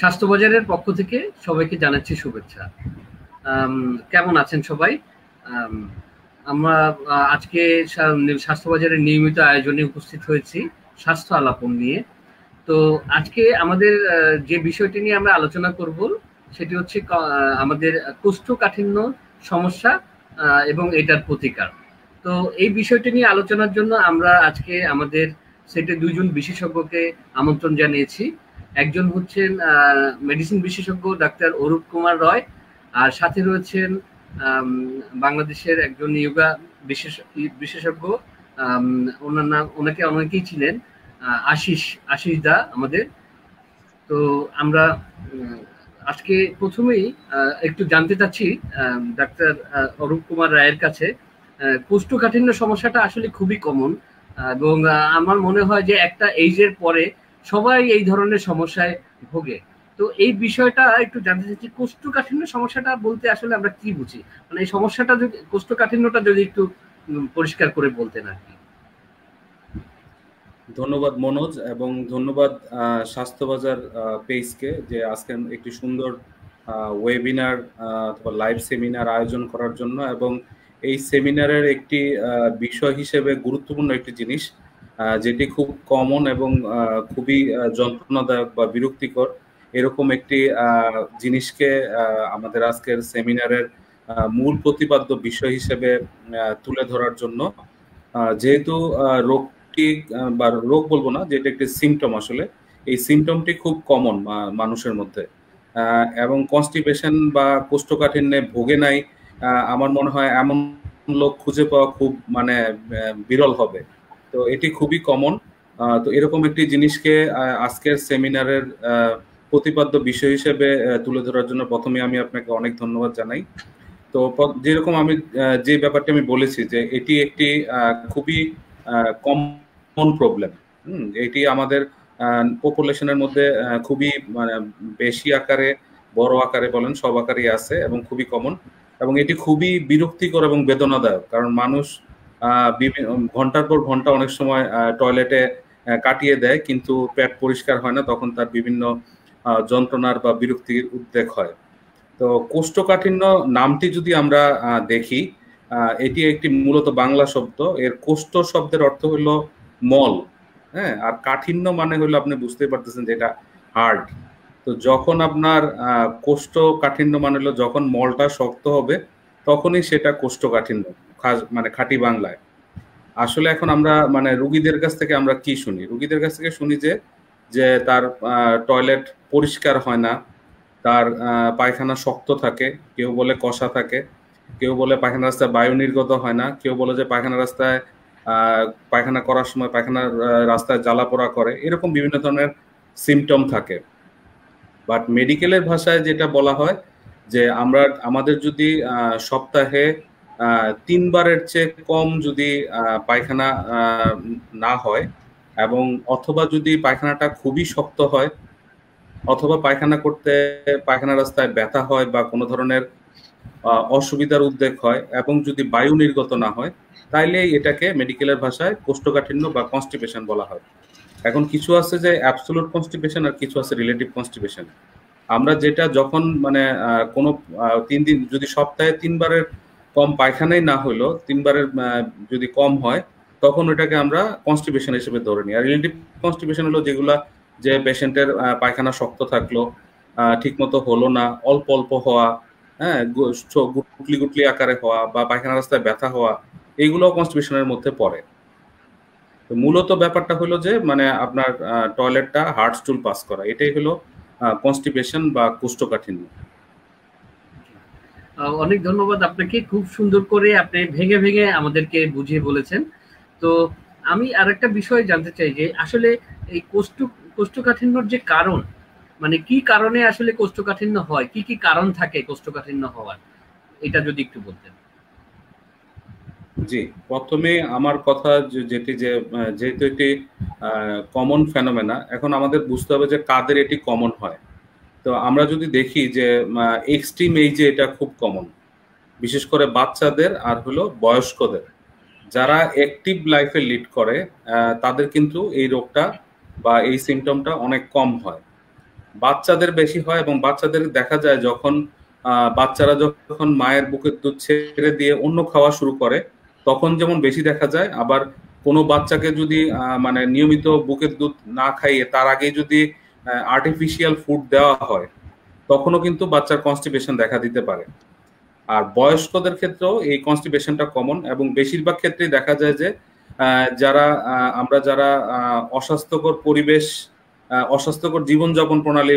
স্বাস্থ্যবাজারের পক্ষ থেকে সবাইকে জানাচ্ছি শুভেচ্ছা। কেমন আছেন সবাই? আমরা আজকে স্বাস্থ্যবাজারের নিয়মিত আয়োজনে উপস্থিত হয়েছি স্বাস্থ্য আলাপন নিয়ে। তো আজকে আমাদের যে বিষয়টি নিয়ে আমরা আলোচনা করব সেটি হচ্ছে আমাদের কোষ্ঠকাঠিন্য সমস্যা এবং এটার প্রতিকার। তো এই বিষয়টি নিয়ে আলোচনার জন্য আমরা আজকে আমাদের সেটে দুইজন বিশেষজ্ঞকে আমন্ত্রণ জানিয়েছি। একজন হচ্ছেন মেডিসিন বিশেষজ্ঞ ডাক্তার অরূপ কুমার রয়, আর সাথে রয়েছেন বাংলাদেশের একজন ইয়োগা বিশেষজ্ঞ, ওনার নাম ওনাকে অনেকেই ছিলেন আশিস দা আমাদের। তো আমরা আজকে প্রথমেই একটু জানতে চাচ্ছি ডাক্তার অরূপ কুমার রায়ের কাছে, কোষ্ঠকাঠিন্য সমস্যাটা আসলে খুবই কমন এবং আমার মনে হয় যে একটা এইজের পরে সবাই এই ধরনের সমস্যায় ভোগে। তো এই বিষয়টা একটু জানতে চাচ্ছি, কোষ্ঠকাঠিন্য সমস্যাটা বলতে আসলে আমরা কি বুঝি, মানে এই সমস্যাটা যদি কোষ্ঠকাঠিন্যটা যদি একটু পরিষ্কার করে বলতেন আর কি। ধন্যবাদ মনোজ, এবং ধন্যবাদ স্বাস্থ্যবাজার পেজকে যে আজকে একটি সুন্দর ওয়েবিনার অথবা লাইভ সেমিনার আয়োজন করার জন্য। এবং এই সেমিনারের একটি বিষয় হিসেবে গুরুত্বপূর্ণ একটি জিনিস যেটি খুব কমন এবং খুবই যন্ত্রণাদায়ক বা বিরক্তিকর, এরকম একটি জিনিসকে আমাদের আজকের সেমিনারের মূল প্রতিপাদ্য বিষয় হিসেবে তুলে ধরার জন্য। যেহেতু রোগটি বা রোগ বলবো না, যেটা একটি সিমটম, আসলে এই সিমটমটি খুব কমন মানুষের মধ্যে, এবং কনস্টিপেশন বা কোষ্ঠকাঠিন্যে ভোগে নাই আমার মনে হয় এমন লোক খুঁজে পাওয়া খুব বিরল হবে। তো এটি খুবই কমন। তো এরকম একটি জিনিসকে আজকের সেমিনারের প্রতিপাদ্য বিষয় হিসেবে তুলে ধরার জন্য প্রথমে আমি আপনাকে অনেক ধন্যবাদ জানাই। তো যেরকম আমি যে ব্যাপারটা আমি বলেছি যে এটি একটি খুবই কমন প্রবলেম। এটি আমাদের পপুলেশনের মধ্যে খুবই বেশি আকারে, বড় আকারে বলেন, সব আকারেই আছে এবং খুবই কমন। এবং এটি খুবই বিরক্তিকর এবং বেদনাদায়ক, কারণ মানুষ ঘন্টার পর ঘন্টা অনেক সময় টয়লেটে কাটিয়ে দেয়, কিন্তু পেট পরিষ্কার হয় না, তখন তার বিভিন্ন যন্ত্রণার বা বিরক্তির উদ্রেক হয়। তো কোষ্ঠকাঠিন্য নামটি যদি আমরা দেখি, এটি একটি মূলত বাংলা শব্দ। এর কোষ্ঠ শব্দের অর্থ হলো মল, হ্যাঁ, আর কাঠিন্য মানে হলো, আপনি বুঝতে পারতেছেন যেটা হার্ড। তো যখন আপনার কোষ্ঠকাঠিন্য মানে হলো যখন মলটা শক্ত হবে, তখনই সেটা কোষ্ঠকাঠিন্য, খাঁটি বাংলায়। আসলে এখন আমরা রুগীদের কাছ থেকে আমরা কি শুনি? রুগীদের কাছ থেকে শুনি যে তার টয়লেট পরিষ্কার হয় না, তার পায়খানা শক্ত থাকে, কেউ বলে কষা থাকে, কেউ বলে পায়খানা রাস্তায় বায়ু নির্গত হয় না, কেউ বলে যে পায়খানা রাস্তায় পায়খানা করার সময় পায়খানার রাস্তায় জ্বালা পোড়া করে, এরকম বিভিন্ন ধরনের সিমটম থাকে। বাট মেডিকেলের ভাষায় যেটা বলা হয় যে আমাদের যদি সপ্তাহে 3 বারের চেয়ে কম যদি পায়খানা না হয়, এবং অথবা যদি পায়খানাটা খুবই শক্ত হয়, অথবা পায়খানা করতে পায়খানা রাস্তায় ব্যথা হয় বা কোনো ধরনের অসুবিধার উদ্রেক হয়, এবং যদি বায়ু নির্গত না হয়, তাইলে এটাকে মেডিকেলের ভাষায় কোষ্ঠকাঠিন্য বা কনস্টিপেশন বলা হয়। এখন কিছু আছে যে অ্যাবসোলুট কনস্টিপেশন, আর কিছু আছে রিলেটিভ কনস্টিপেশন। আমরা যেটা যখন কোনো 3 দিন যদি সপ্তাহে 3 বারের কম পায়খানাই না হইলো, 3 বারের যদি কম হয়, তখন ওটাকে আমরা কনস্টিপেশন হিসেবে ধরে নিই। আর রিলেটিভ কনস্টিপেশন হলো যেগুলা যে পেশেন্টের পায়খানা শক্ত থাকলো, ঠিক মতো হলো না, অল্প অল্প হওয়া, হ্যাঁ, গুটলি গুটলি আকারে হওয়া, বা পায়খানা রাস্তায় ব্যথা হওয়া, এইগুলো কনস্টিপেশনের মধ্যে পড়ে। তো মূলত ব্যাপারটা হলো যে আপনার টয়লেটটা হার্ড স্টুল পাস করা, এটাই হলো কনস্টিপেশন বা কোষ্ঠকাঠিন্য। অনেক ধন্যবাদ আপনাকে, খুব সুন্দর করে আপনি ভেঙে ভেঙে আমাদেরকে বুঝিয়ে বলেছেন। তো আমি আরেকটা বিষয় জানতে চাই যে আসলে এই কোষ্ঠকাঠিন্যর যে কারণ, মানে কি কারণে আসলে কোষ্ঠকাঠিন্য হয়, কি কি কারণ থাকে কোষ্ঠকাঠিন্য হওয়ার, এটা যদি একটু বলতেন। জি, প্রথমে আমার কথা যেহেতু এটি কমন ফেনোমেনা, এখন আমাদের বুঝতে হবে যে কাদের এটি কমন হয়। তো আমরা যদি দেখি যে এক্সট্রিম এইজে এটা খুব কমন, বিশেষ করে বাচ্চাদের আর হলো বয়স্কদের। যারা অ্যাক্টিভ লাইফে লিড করে তাদের কিন্তু এই রোগটা বা এই সিমটমটা অনেক কম হয়। বাচ্চাদের বেশি হয়, এবং বাচ্চাদের দেখা যায় যখন বাচ্চারা যখন মায়ের বুকের দুধ ছেড়ে দিয়ে অন্য খাওয়া শুরু করে তখন যেমন বেশি দেখা যায়। আবার কোনো বাচ্চাকে যদি মানে নিয়মিত বুকের দুধ না খাইয়ে তার আগে যদি আর্টিফিশিয়াল ফুড দেওয়া হয় তখনও কিন্তু বাচ্চার কনস্টিপেশন দেখা দিতে পারে। আর বয়স্কদের ক্ষেত্রেও এই কনস্টিপেশনটা কমন, এবং বেশিরভাগ ক্ষেত্রেই দেখা যায় যে যারা অস্বাস্থ্যকর পরিবেশ, অস্বাস্থ্যকর জীবনযাপন প্রণালী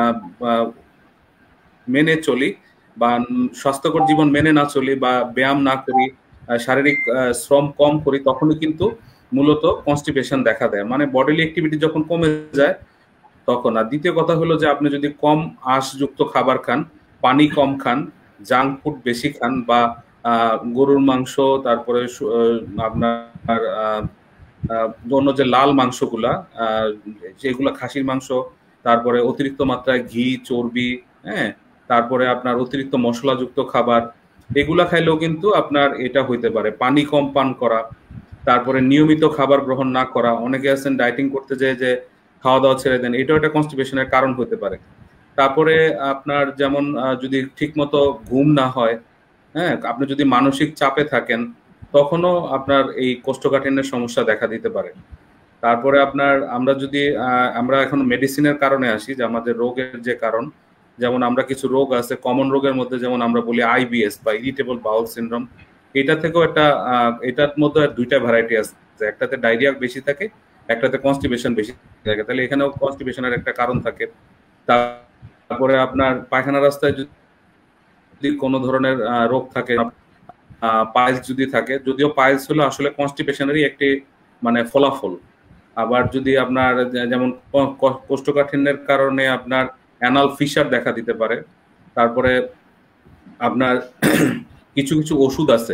মেনে চলি, বা স্বাস্থ্যকর জীবন মেনে না চলি, বা ব্যায়াম না করি, শারীরিক শ্রম কম করি, তখনই কিন্তু মূলত কনস্টিপেশন দেখা দেয়। মানে বডিলি অ্যাক্টিভিটি যখন কমে যায় তখন। আর দ্বিতীয় কথা হলো যে আপনি যদি কম আঁশযুক্ত খাবার খান, পানি কম খান, জাঙ্ক ফুড বেশি খান, বা গরুর মাংস, তারপরে আপনার অন্য যে লাল মাংসগুলা, যেগুলা খাসির মাংস, তারপরে অতিরিক্ত মাত্রায় ঘি, চর্বি, হ্যাঁ, তারপরে আপনার অতিরিক্ত মশলাযুক্ত খাবার, এগুলা খাইলেও কিন্তু আপনার এটা হইতে পারে। পানি কম পান করা, তারপরে নিয়মিত খাবার গ্রহণ না করা, অনেকে আছেন ডায়েটিং করতে যায় যে খাওয়া দাওয়া ছেড়ে দেন, এটাও একটা কনস্টিপেশনের কারণ হতে পারে। তারপরে আপনার যেমন যদি ঠিকমতো ঘুম না হয়, হ্যাঁ, আপনি যদি মানসিক চাপে থাকেন তখনও আপনার এই কোষ্ঠকাঠিন্যের সমস্যা দেখা দিতে পারে। তারপরে আপনার আমরা এখন মেডিসিনের কারণে আসি, যে আমাদের রোগের যে কারণ, যেমন আমরা কিছু রোগ আছে কমন রোগের মধ্যে, যেমন আমরা বলি আইবিএস বা ইরিটেবল বাউল সিনড্রোম। এটা থেকেও এটার মধ্যে দুইটা ভ্যারাইটি আছে, একটাতে ডায়রিয়া বেশি থাকে, একটাতে কনস্টিপেশন বেশি থাকে। তাহলে এখানেও কনস্টিপেশনের একটা কারণ থাকে। তারপরে আপনার পায়খানা রাস্তায় যদি কোনো ধরনের রোগ থাকে, পাইলস যদি থাকে, যদিও পাইলস হলো আসলে কনস্টিপেশনেরই একটি মানে ফলাফল। আবার যদি আপনার যেমন কোষ্ঠকাঠিন্যের কারণে আপনার অ্যানাল ফিশার দেখা দিতে পারে। তারপরে আপনার কিছু কিছু ওষুধ আছে,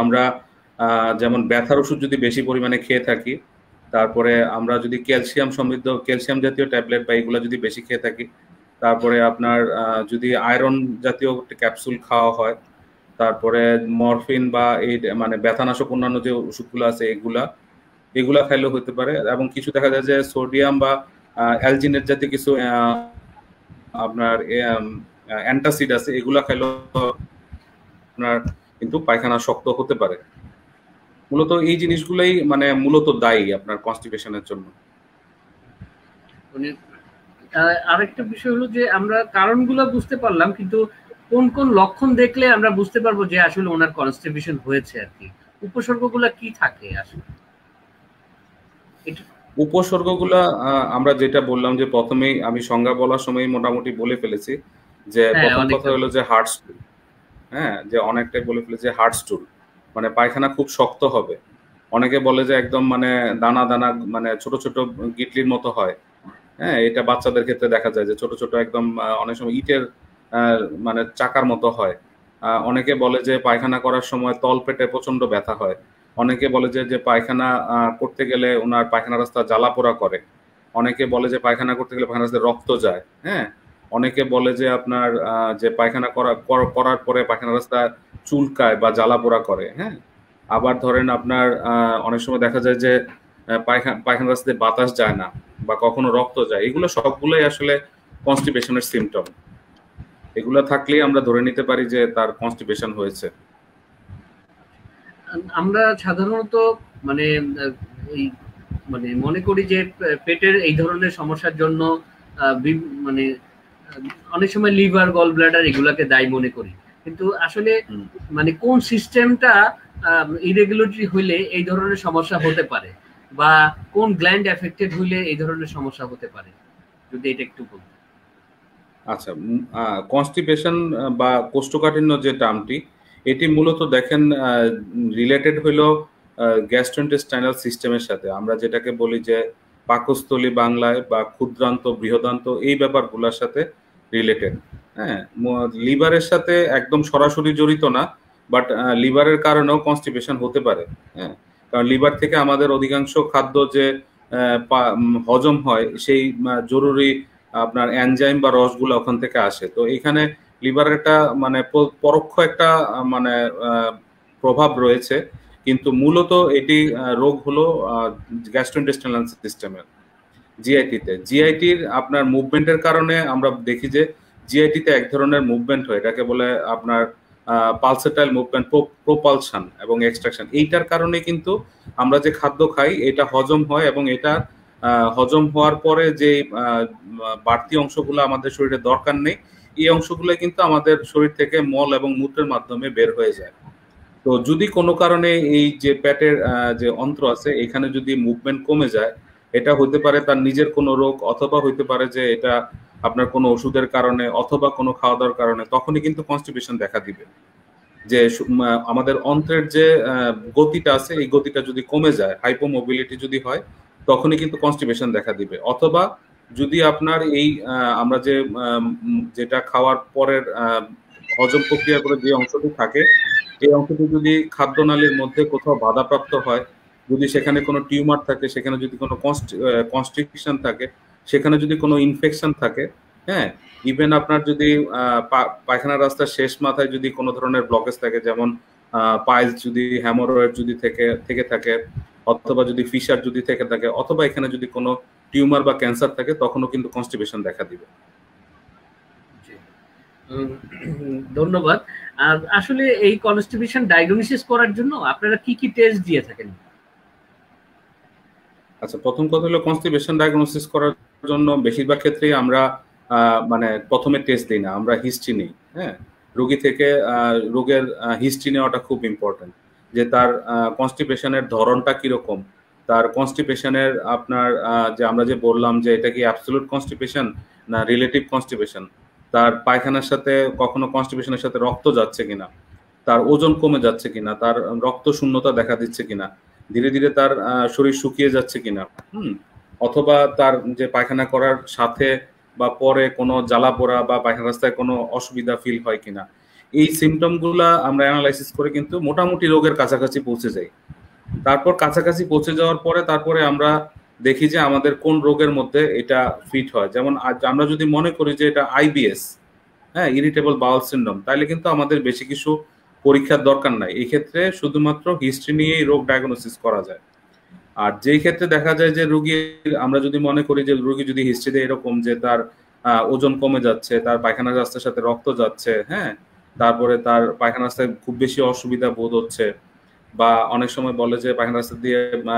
যেমন ব্যথার ওষুধ যদি বেশি পরিমাণে খেয়ে থাকি, তারপরে আমরা যদি ক্যালসিয়াম জাতীয় ট্যাবলেট বা এগুলো যদি বেশি খেয়ে থাকি, তারপরে আপনার যদি আয়রন জাতীয় ক্যাপসুল খাওয়া হয়, তারপরে মরফিন বা এই মানে ব্যথানাশক অন্যান্য যে ওষুধগুলো আছে এগুলা খাইলেও হতে পারে। এবং কিছু দেখা যায় যে সোডিয়াম বা অ্যালজিনেট জাতীয় কিছু আপনার অ্যান্টাসিড আছে, এগুলা খাইলেও আপনার কিন্তু পায়খানা শক্ত হতে পারে। মূলত এই জিনিসগুলোই মানে মূলত দায়ী আপনার কনস্টিপেশনের জন্য। আরেকটা বিষয় হলো যে আমরা কারণগুলো বুঝতে পারলাম, কিন্তু কোন কোন লক্ষণ দেখলে আমরা বুঝতে পারবো যে আসলে ওনার কনস্টিপেশন হয়েছে আর কি? উপসর্গগুলো কি থাকে আসলে? উপসর্গগুলা আমরা যেটা বললাম যে প্রথমেই আমি সংজ্ঞা বলার সময় মোটামুটি বলে ফেলেছি, যে প্রথম কথা হলো যে হার্ড স্টুল। হ্যাঁ, যে অনেকটাই বলে ফেলেছে হার্ড স্টুল, মানে পায়খানা খুব শক্ত হবে। অনেকে বলে যে একদম মানে দানা দানা, মানে ছোট ছোট গিটলির মতো হয়। হ্যাঁ, এটা বাচ্চাদের ক্ষেত্রে দেখা যায় যে ছোট ছোট একদম অনেক সময় ইটের মানে চাকার মতো হয়। অনেকে বলে যে পায়খানা করার সময় তল পেটে প্রচন্ড ব্যথা হয়। অনেকে বলে যে পায়খানা করতে গেলে ওনার পায়খানা রাস্তা জ্বালা পোড়া করে। অনেকে বলে যে পায়খানা করতে গেলে পায়খানা রাস্তায় রক্ত যায়। হ্যাঁ, অনেকে বলে যে আপনার যে পায়খানা করার পরে পায়খানা রাস্তা চুলকায় বা জ্বালা পোড়া করে। হ্যাঁ, আবার ধরেন আপনার অনেক সময় দেখা যায় যে পায়খানা রাস্তায় বাতাস যায় না বা কখনো রক্ত যায়। এগুলো সবগুলোই আসলে কনস্টিপেশনের সিমটম। এগুলো থাকলেই আমরা ধরে নিতে পারি যে তার কনস্টিপেশন হয়েছে। আমরা সাধারণত মানে এই মানে মনে করি যে পেটের এই ধরনের সমস্যার জন্য মানে অনেক সময় লিভার, গল ব্লাডার এগুলাকে দায়ী মনে করি, কিন্তু আসলে মানে কোন সিস্টেমটা ইরেগুলারিটি হইলে এই ধরনের সমস্যা হতে পারে, বা কোন গ্ল্যান্ড এফেক্টেড হইলে এই ধরনের সমস্যা হতে পারে, যদি এটা একটু বলতেন। আচ্ছা, কনস্টিপেশন বা কোষ্ঠকাঠিন্য যে টার্মটি, এটি মূলত দেখেন রিলেটেড হইলো গ্যাস্ট্রোইন্টেস্টাইনাল সিস্টেমের সাথে। আমরা যেটাকে বলি যে পাকস্থলী বাংলায়, বা ক্ষুদ্রান্ত বৃহদান্ত, এই ব্যাপারগুলোর সাথে রিলেটেড। হ্যাঁ, লিভারের সাথে একদম সরাসরি জড়িত না, বাট লিভারের কারণেও কনস্টিপেশন হতে পারে। হ্যাঁ, কারণ লিভার থেকে আমাদের অধিকাংশ খাদ্য যে হজম হয়, সেই জরুরি আপনার এনজাইম বা রসগুলো ওখান থেকে আসে। তো এখানে লিভারের একটা মানে পরোক্ষ একটা মানে প্রভাব রয়েছে, কিন্তু মূলত এটি রোগ হলো গ্যাস্ট্রোইন্টেস্টাইনাল সিস্টেমের। জিআইটিতে। জিআইটির আপনার মুভমেন্টের কারণে আমরা দেখি যে জিআইটিতে এক ধরনের মুভমেন্ট হয়, এটাকে বলে আপনার পালসেটাইল মুভমেন্ট, প্রোপালশন এবং এক্সট্রাকশন। এইটার কারণে কিন্তু আমরা যে খাদ্য খাই এটা হজম হয়, এবং এটা হজম হওয়ার পরে যে বাড়তি অংশগুলো আমাদের শরীরে দরকার নেই, এই অংশগুলো কিন্তু আমাদের শরীর থেকে মল এবং মূত্রের মাধ্যমে বের হয়ে যায়। তো যদি কোনো কারণে এই যে পেটের যে অন্ত্র আছে এখানে যদি মুভমেন্ট কমে যায়, এটা হতে পারে তার নিজের কোনো রোগ, অথবা হইতে পারে যে এটা আপনার কোনো ওষুধের কারণে অথবা কোনো খাওয়া দাওয়ার কারণে, তখনই কিন্তু কনস্টিপেশন দেখা দিবে। যে আমাদের অন্ত্রের যে গতিটা আছে এই গতিটা যদি কমে যায়, হাইপোমোবিলিটি যদি হয়, তখনই কিন্তু কনস্টিপেশন দেখা দিবে। অথবা যদি আপনার এই আমরা যে যেটা খাওয়ার পরের হজম প্রক্রিয়া করে যে অংশটি থাকে, এই অংশটি যদি খাদ্যনালীর মধ্যে কোথাও বাধাপ্রাপ্ত হয়, যদি সেখানে কোনো টিউমার থাকে, সেখানে যদি কোনো কনস্ট্রিকশন থাকে, সেখানে যদি কোনো ইনফেকশন থাকে, হ্যাঁ, ইভেন আপনার যদি পায়খানা রাস্তার শেষ মাথায় যদি কোনো ধরনের ব্লকেজ থাকে, যেমন পাইলস যদি, হ্যামোরয়েড যদি থেকে থাকে, অথবা যদি ফিশার যদি থেকে থাকে, অথবা এখানে যদি কোনো টিউমার বা ক্যান্সার থাকে, তখনও কিন্তু কনস্টিপেশন দেখা দিবে। ধন্যবাদ। আর আসলে এই কনস্টিপেশন ডায়াগনোসিস করার জন্য আপনারা কি কি টেস্ট দিয়ে থাকেন? আচ্ছা, প্রথম কথা হলো কনস্টিপেশন ডায়াগনোসিস করার জন্য বেশিরভাগ ক্ষেত্রেই আমরা মানে প্রথমে টেস্ট দিই না, আমরা হিস্ট্রি নিই। হ্যাঁ, রোগী থেকে রোগের হিস্ট্রি নেওয়াটা খুব ইম্পর্টেন্ট, যে তার কনস্টিপেশনের ধরনটা কিরকম, তার কনস্টিপেশনের আপনার যে আমরা যে বললাম যে এটা কি অ্যাবসলিউট কনস্টিপেশন না রিলেটিভ কনস্টিপেশন, তার পায়খানার সাথে কখনো কনস্টিপেশনের সাথে রক্ত যাচ্ছে কিনা, তার ওজন কমে যাচ্ছে কিনা, তার রক্ত শূন্যতা দেখা দিচ্ছে কিনা, ধীরে ধীরে তার শরীর শুকিয়ে যাচ্ছে কিনা, অথবা তার যে পায়খানা করার সাথে বা পরে কোনো জ্বালা পোড়া বা পায়খানা রাস্তায় কোনো অসুবিধা ফিল হয় কিনা, এই সিমটম গুলা আমরা অ্যানালাইসিস করে কিন্তু মোটামুটি রোগের কাছাকাছি পৌঁছে যাই। তারপর কাছাকাছি পৌঁছে যাওয়ার পরে তারপরে আমরা দেখি যে আমাদের কোন রোগের মধ্যে এটা ফিট হয়। যেমন আমরা যদি মনে করি যে এটা আইবিএস, হ্যাঁ, ইরিটেবল বাউল সিনড্রোম, তাহলে কিন্তু আমাদের বেশি কিছু পরীক্ষার দরকার নাই। এই ক্ষেত্রে শুধুমাত্র হিস্ট্রি নিয়েই রোগ ডায়াগনোসিস করা যায়। আর যেই ক্ষেত্রে দেখা যায় যে রোগীর, আমরা যদি মনে করি যে রোগী যদি হিস্ট্রিতে এরকম যে তার ওজন কমে যাচ্ছে, তার পায়খানা রাস্তার সাথে রক্ত যাচ্ছে, হ্যাঁ, তারপরে তার পায়খানা রাস্তায় খুব বেশি অসুবিধা বোধ হচ্ছে, বা অনেক সময় বলে যে পায়খানা রাস্তা দিয়ে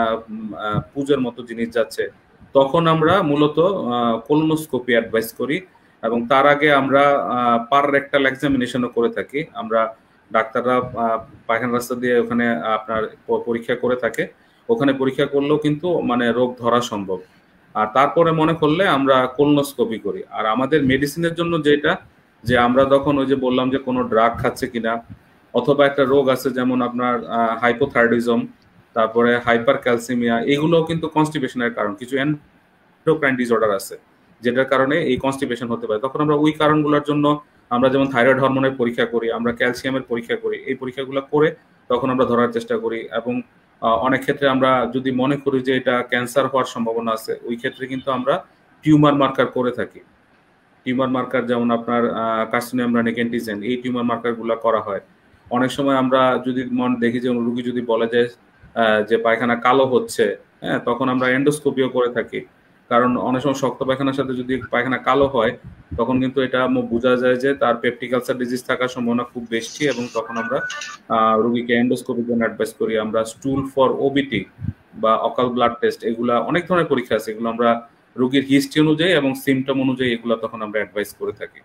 পুজোর মতো জিনিস যাচ্ছে, তখন আমরা মূলত কোলোনোস্কোপি অ্যাডভাইস করি। এবং তার আগে আমরা পার রেক্টাল এক্সামিনেশনও করে থাকি। আমরা ডাক্তাররা পায়খানা রাস্তা দিয়ে ওখানে আপনার পরীক্ষা করে থাকে, ওখানে পরীক্ষা করলেও কিন্তু মানে রোগ ধরা সম্ভব। আর তারপরে মনে করলে আমরা কোলোনোস্কোপি করি। আর আমাদের মেডিসিনের জন্য যেটা, যে আমরা তখন ওই যে বললাম যে কোনো ড্রাগ খাচ্ছে কিনা, অথবা একটা রোগ আছে যেমন আপনার হাইপোথাইরয়েডিজম, তারপরে হাইপার ক্যালসিমিয়া, এগুলোও কিন্তু কনস্টিপেশনের কারণ। কিছু এন্ডোক্রাইন ডিসঅর্ডার আছে যেটার কারণে এই কনস্টিপেশন হতে পারে। তখন আমরা ওই কারণগুলোর জন্য আমরা যেমন থাইরয়েড হরমোনের পরীক্ষা করি, আমরা ক্যালসিয়ামের পরীক্ষা করি, এই পরীক্ষাগুলো করে তখন আমরা ধরার চেষ্টা করি। এবং অনেক ক্ষেত্রে আমরা যদি মনে করি যে এটা ক্যান্সার হওয়ার সম্ভাবনা আছে, ওই ক্ষেত্রে কিন্তু আমরা টিউমার মার্কার করে থাকি। টিউমার মার্কার যেমন আপনার কার্সিনোম রানিক অ্যান্টিজেন, এই টিউমার মার্কারগুলো করা হয়। অনেক সময় আমরা যদি দেখি যে রোগী যদি বলে যে পায়খানা কালো হচ্ছে, হ্যাঁ, তখন আমরা এন্ডোস্কোপিও করে থাকি। কারণ অনেক সময় শক্ত পায়খানার সাথে যদি পায়খানা কালো হয়, তখন কিন্তু এটা বোঝা যায় যে তার পেপটিক আলসার ডিজিজ থাকার সম্ভাবনা খুব বেশি, এবং তখন আমরা রোগীকে এন্ডোস্কোপির জন্য অ্যাডভাইস করি। আমরা স্টুল ফর ওবিটি বা অকাল ব্লাড টেস্ট, এগুলা অনেক ধরনের পরীক্ষা আছে, এগুলো আমরা রোগীর হিস্ট্রি অনুযায়ী এবং সিমটম অনুযায়ী এগুলো তখন আমরা অ্যাডভাইস করে থাকি।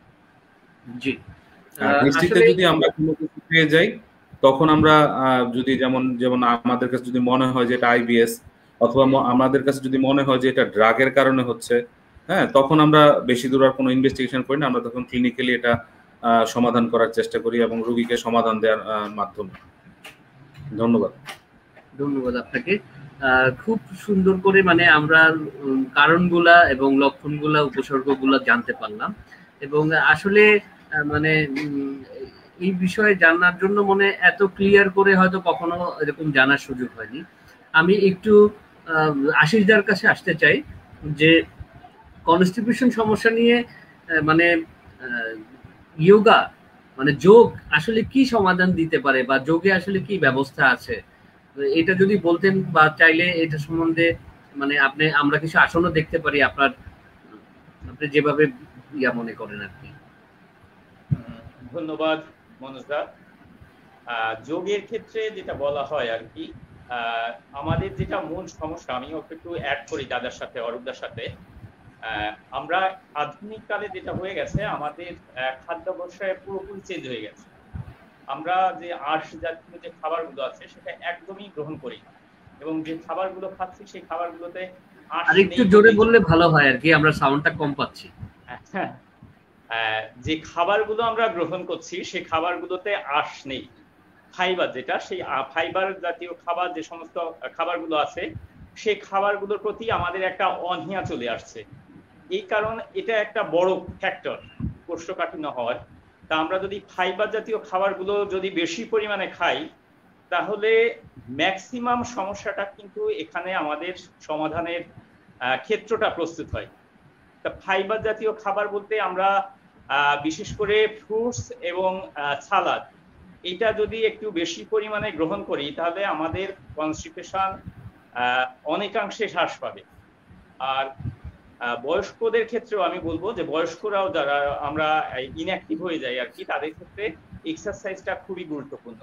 জি, হিস্ট্রিতে যদি আমরা কোনো কিছু পেয়ে যাই, তখন আমরা যদি যেমন আমাদের কাছে যদি মনে হয় যে এটা আইবিএস, অথবা আমাদের কাছে যদি মনে হয় যে এটা ড্রাগের কারণে হচ্ছে, হ্যাঁ, তখন আমরা বেশি দূর আর কোনো ইনভেস্টিগেশন করি না, আমরা তখন ক্লিনিক্যালি এটা সমাধান করার চেষ্টা করি এবং রোগীকে সমাধান দেওয়ার মাধ্যমে। ধন্যবাদ। ধন্যবাদ আপনাকে। খুব সুন্দর করে মানে আমরা কারণগুলা এবং লক্ষণগুলা, উপসর্গগুলা জানতে পারলাম। এবং আসলে মানে এই বিষয়ে জানার জন্য মনে এত ক্লিয়ার করে হয়তো কখনো এরকম জানার সুযোগ হয়নি। আমি একটু আশিসদার কাছে আসতে চাই যে কনস্টিপেশন সমস্যা নিয়ে মানে যোগা মানে যোগ আসলে কি সমাধান দিতে পারে, বা যোগে আসলে কি ব্যবস্থা আছে, এটা যদি বলতেন, বা চাইলে এটা সম্বন্ধে মানে আমরা কিছু আসন্ন দেখতে পারি আপনি যেভাবে মনে করেন আর কি? ধন্যবাদ মনোজ দা। যোগের ক্ষেত্রে যেটা বলা হয় আর কি, আমাদের যেটা মূল সমস্যা, আমিও একটু অ্যাড করি দাদার সাথে, অরূপদার সাথে, আমরা আধুনিক কালে যেটা হয়ে গেছে, আমাদের খাদ্যাভ্যাস পুরোপুরি চেঞ্জ হয়ে গেছে। আমরা যে আঁশ জাতীয় যে খাবারগুলো আছে সেটা একদমই গ্রহণ করি না, এবং যে খাবারগুলো খাচ্ছি সেই খাবারগুলোতে আঁশ নেই। আরেকটু জোরে বললে ভালো হয় আর কি, আমরা সাউন্ডটা কম পাচ্ছি। যে খাবারগুলো আমরা গ্রহণ করছি সেই খাবারগুলোতে আঁশ নেই, ফাইবার যেটা, সেই ফাইবার জাতীয় খাবার, যে সমস্ত খাবারগুলো আছে সেই খাবারগুলোর প্রতি আমাদের একটা অনীহা চলে আসছে। এই কারণ এটা একটা বড় ফ্যাক্টর কোষ্ঠকাঠিন্য হওয়ার। তা আমরা যদি ফাইবার জাতীয় খাবারগুলো যদি বেশি পরিমাণে খাই, তাহলে ম্যাক্সিমাম সমস্যাটা কিন্তু এখানে আমাদের সমাধানের ক্ষেত্রটা প্রস্তুত হয়। তা ফাইবার জাতীয় খাবার বলতে আমরা বিশেষ করে ফ্রুটস এবং সালাদ, এটা যদি একটু বেশি পরিমাণে গ্রহণ করি তাহলে আমাদের কনস্টিপেশন অনেকাংশে হ্রাস পাবে। আর বয়স্কদের ক্ষেত্রেও আমি বলবো যে বয়স্করাও যারা আমরা ইনঅ্যাক্টিভ হয়ে যাই আর কি, তাদের ক্ষেত্রে এক্সারসাইজটা খুবই গুরুত্বপূর্ণ।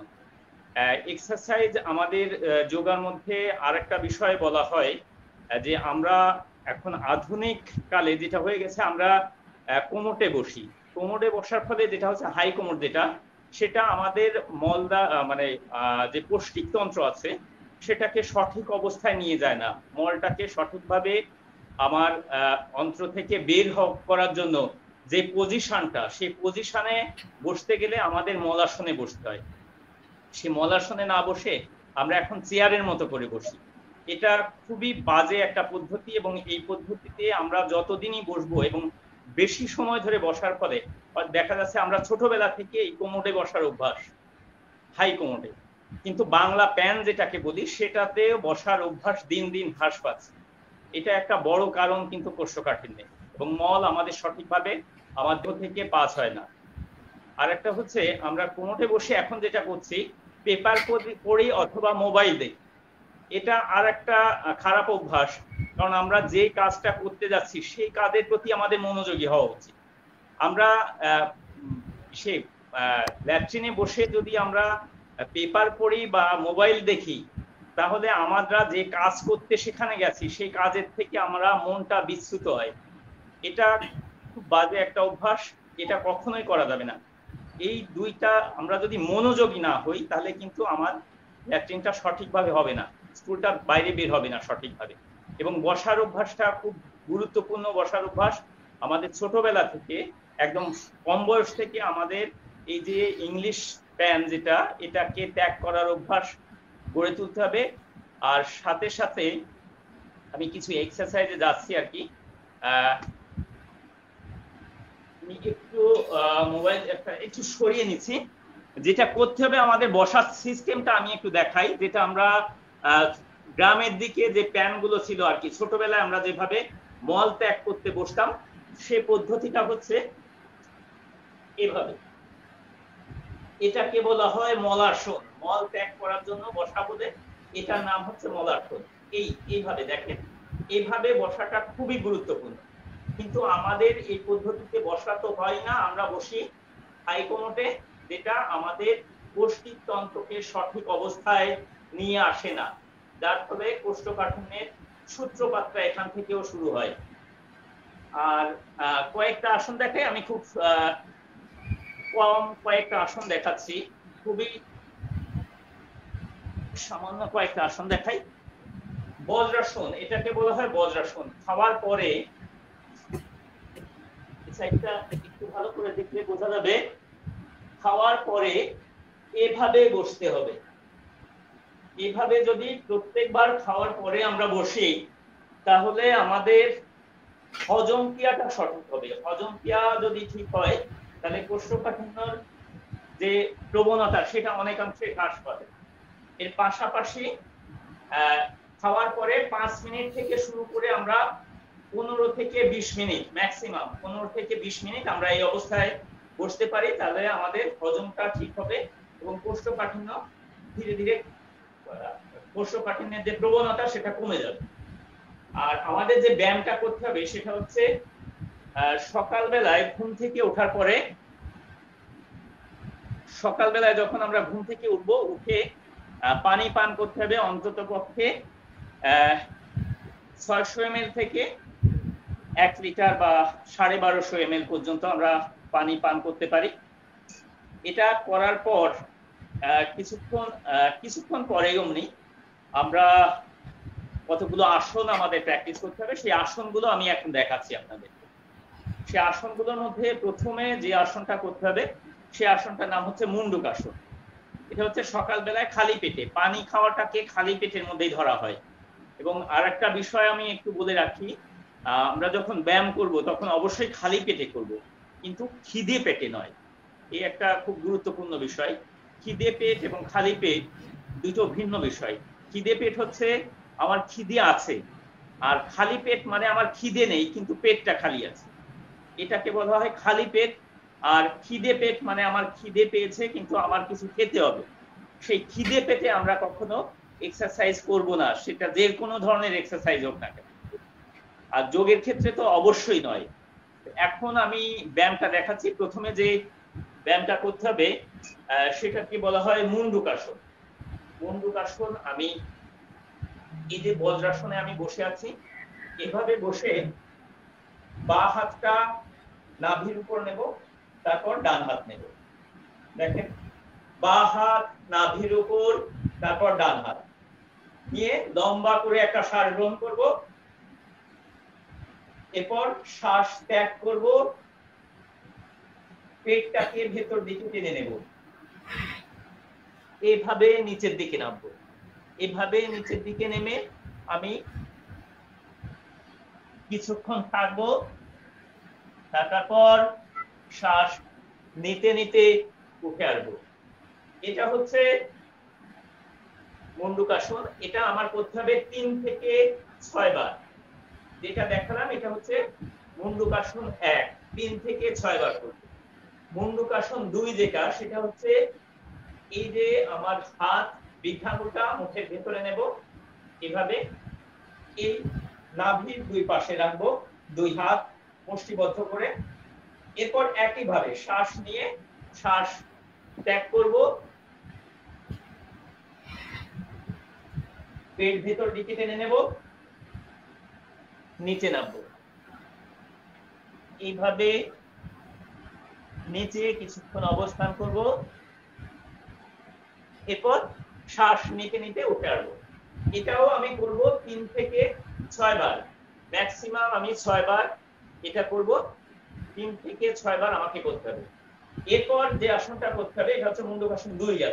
এক্সারসাইজ আমাদের যোগার মধ্যে আরেকটা বিষয় বলা হয় যে আমরা এখন আধুনিক কালে যেটা হয়ে গেছে, আমরা কোমরে বসি। কোমরে বসার ফলে যেটা হচ্ছে হাই কোমর, যেটা সেটা আমাদের মলদা মানে যে পৌষ্টিকতন্ত্র আছে সেটাকে সঠিক অবস্থায় নিয়ে যায় না। মলটাকে সঠিকভাবে আমার অন্ত্র থেকে বের করার জন্য যে পজিশনটা, সেই পজিশনে বসতে গেলে আমাদের মলাসনে বসতে হয়। সে মলাসনে না বসে আমরা এখন চেয়ারের মতো করে বসি। এটা খুবই বাজে একটা পদ্ধতি, এবং এই পদ্ধতিতে আমরা যতদিনই বসবো এবং বেশি সময় ধরে বসার ফলে দেখা যাচ্ছে আমরা ছোটবেলা থেকে এই কোমরে বসার অভ্যাস, হাই কোমরে, কিন্তু বাংলা প্যান যেটাকে বলি সেটাতে বসার অভ্যাস দিন দিন হ্রাস পাচ্ছে। এটা একটা বড় কারণ কিন্তু কোষ্ঠকাঠিন্যে, এবং মল আমাদের সঠিকভাবে আমার দেহ থেকে পাস হয় না। আর একটা হচ্ছে আমরা কোমরে বসে এখন যেটা করছি, পেপার পড়ি অথবা মোবাইল দেখি। এটা আর একটা খারাপ অভ্যাস, কারণ আমরা যে কাজটা করতে যাচ্ছি সেই কাজের প্রতি আমাদের মনোযোগী হওয়া উচিত। আমরা সে ল্যাট্রিনে বসে যদি আমরা পেপার পড়ি বা মোবাইল দেখি, তাহলে আমরা যে কাজ করতে সেখানে গেছি সেই কাজের থেকে আমরা মনটা বিচ্যুত হয়। এটা খুব বাজে একটা অভ্যাস, এটা কখনোই করা যাবে না। এই দুইটা আমরা যদি মনোযোগী না হই তাহলে কিন্তু আমার ল্যাট্রিনটা সঠিকভাবে হবে না, স্টুলটা বাইরে বের হবে না সঠিকভাবে। এবং বসার অভ্যাসটা খুব গুরুত্বপূর্ণ। বসার অভ্যাস আমাদের ছোটবেলা থেকে, একদম কম বয়স থেকে আমাদের এই যে ইংলিশ প্যান যেটা, এটাকে ত্যাগ করার অভ্যাস গড়ে তুলতে হবে। আর সাথে সাথে আমি কিছু এক্সারসাইজে যাচ্ছি আর কি। আমি একটু মোবাইল একটু সরিয়ে নিচ্ছি। যেটা করতে হবে আমাদের বসার সিস্টেমটা আমি একটু দেখাই, যেটা আমরা গ্রামের দিকে যে প্যানগুলো ছিল আর কি, ছোটবেলায় আমরা যেভাবে মল ত্যাগ করতে বসতাম, সে পদ্ধতিটা হচ্ছে এভাবে। এটাকে বলা হয় মলাসন। মল ত্যাগ করার জন্য বসা বলে এটার নাম হচ্ছে মলাসন। এইভাবে দেখেন, এইভাবে বসাটা খুবই গুরুত্বপূর্ণ। কিন্তু আমাদের এই পদ্ধতিতে বসা তো হয় না, আমরা বসি হাই কোমরে, যেটা আমাদের কোষ্ঠীতন্ত্রকে সঠিক অবস্থায় নিয়ে আসে না, যার ফলে কোষ্ঠকাঠিন্যের সূত্রপাতটা এখান থেকেও শুরু হয়। আর কয়েকটা আসন দেখাই, আমি খুব কম কয়েকটা আসন দেখাচ্ছি, খুবই সামান্য কয়েকটা আসন দেখাই। বজ্রাসন, এটাকে বলা হয় বজ্রাসন। খাওয়ার পরে, সাইডটা একটু ভালো করে দেখলে বোঝা যাবে, খাওয়ার পরে এভাবে বসতে হবে। এভাবে যদি প্রত্যেকবার খাওয়ার পরে আমরা বসি তাহলে আমাদের হজম ক্রিয়াটা সঠিক হবে। হজম ক্রিয়া যদি ঠিক হয় তাহলে কোষ্ঠকাঠিন্যর যে প্রবণতা সেটা অনেকাংশে হ্রাস পাবে। এর পাশাপাশি খাওয়ার পরে 5 মিনিট থেকে শুরু করে আমরা 15 থেকে 20 মিনিট, ম্যাক্সিমাম 15 থেকে 20 মিনিট আমরা এই অবস্থায় বসতে পারি, তাহলে আমাদের হজমটা ঠিক হবে এবং কোষ্ঠকাঠিন্যের যে প্রবণতা সেটা কমে যাবে। আর আমাদের যে ব্যায়ামটা করতে হবে সেটা হচ্ছে সকালবেলায় ঘুম থেকে ওঠার পরে, সকালবেলায় যখন আমরা ঘুম থেকে উঠবো, উঠে পানি পান করতে হবে অন্তত পক্ষে 600 ml থেকে 1 লিটার বা 1250 ml পর্যন্ত আমরা পানি পান করতে পারি। এটা করার পর কিছুক্ষণ পরে অমনি আমরা কতগুলো আসন আমাদের প্র্যাকটিস করতে হবে। সেই আসনগুলো আমি এখন দেখাচ্ছি আপনাদের। সেই আসনগুলোর মধ্যে প্রথমে যে আসনটা করতে হবে সেই আসনটার নাম হচ্ছে মুন্ডুক আসন। এটা হচ্ছে সকালবেলায় খালি পেটে, পানি খাওয়াটাকে খালি পেটের মধ্যেই ধরা হয়। এবং আরেকটা বিষয় আমি একটু বলে রাখি, আমরা যখন ব্যায়াম করব তখন অবশ্যই খালি পেটে করব, কিন্তু খিদে পেটে নয়। এই একটা খুব গুরুত্বপূর্ণ বিষয়। খিদে পেট এবং খালি পেট দুটো ভিন্ন বিষয়। খিদে পেট হচ্ছে আমার খিদে আছে, আর খালি পেট মানে আমার খিদে নেই কিন্তু পেটটা খালি আছে, এটাকে বলা হয় খালি পেট। আর খিদে পেট মানে আমার খিদে পেয়েছে কিন্তু আমার কিছু খেতে হবে। সেই খিদে পেটে আমরা কখনো এক্সারসাইজ করব না, সেটা যে কোনো ধরনের এক্সারসাইজ হোক না কেন। আর যোগের ক্ষেত্রে তো অবশ্যই নয়। এখন আমি ব্যায়ামটা দেখাচ্ছি। প্রথমে যে ব্যায়ামটা করতে হবে সেটাকে বলা হয় মুন্ডুক আসন। মুন্ডুক আসন আমি এই যে বজ্রাসনে আমি বসে আছি, এভাবে বসে বাঁ হাতটা নাভির উপর নেব, তারপর ডান হাত নেব। দেখেন, বাঁ হাত নাভির উপর, তারপর ডান হাত নিয়ে লম্বা করে একটা শ্বাস গ্রহণ করব, এরপর শ্বাস ত্যাগ করব, পেটটাকে ভেতর দিকে টেনে নেব, এভাবে নিচের দিকে নামবো। এভাবে নিচের দিকে নেমে আমি কিছুক্ষণ থাকবো, থাকার পর শ্বাস নিতে নিতে উঠে আসবো। এটা হচ্ছে মুন্ডুক আসন। এটা আমার করতে হবে 3 থেকে 6 বার। যেটা দেখালাম এটা হচ্ছে মুন্ডুক আসন 1, 3 থেকে 6 বার করব। মুন্ডুক আসন 2 যেটা, সেটা হচ্ছে এই যে আমার হাত বৃদ্ধাঙ্গুলটা মুখের ভেতরে নেব, এভাবে এই নাভির 2 পাশে রাখবো, 2 হাত মুষ্টিবদ্ধ করে। এরপর একইভাবে শ্বাস নিয়ে শ্বাস ত্যাগ করব, পেট ভেতর দিকে টেনে নেব, নিচে নামবো। এইভাবে নিচে কিছুক্ষণ অবস্থান করব, এরপর শ্বাস নিতে নিতে উঠে আসবো। এটাও আমি করব 3 থেকে 6 বার, ম্যাক্সিমাম আমি 6 বার এটা করব। 3 থেকে 6 বার আমাকে করতে হবে। এরপর যে আসনটা করতে হবে এটা হচ্ছে মুন্ডুক আসন 2 গেল।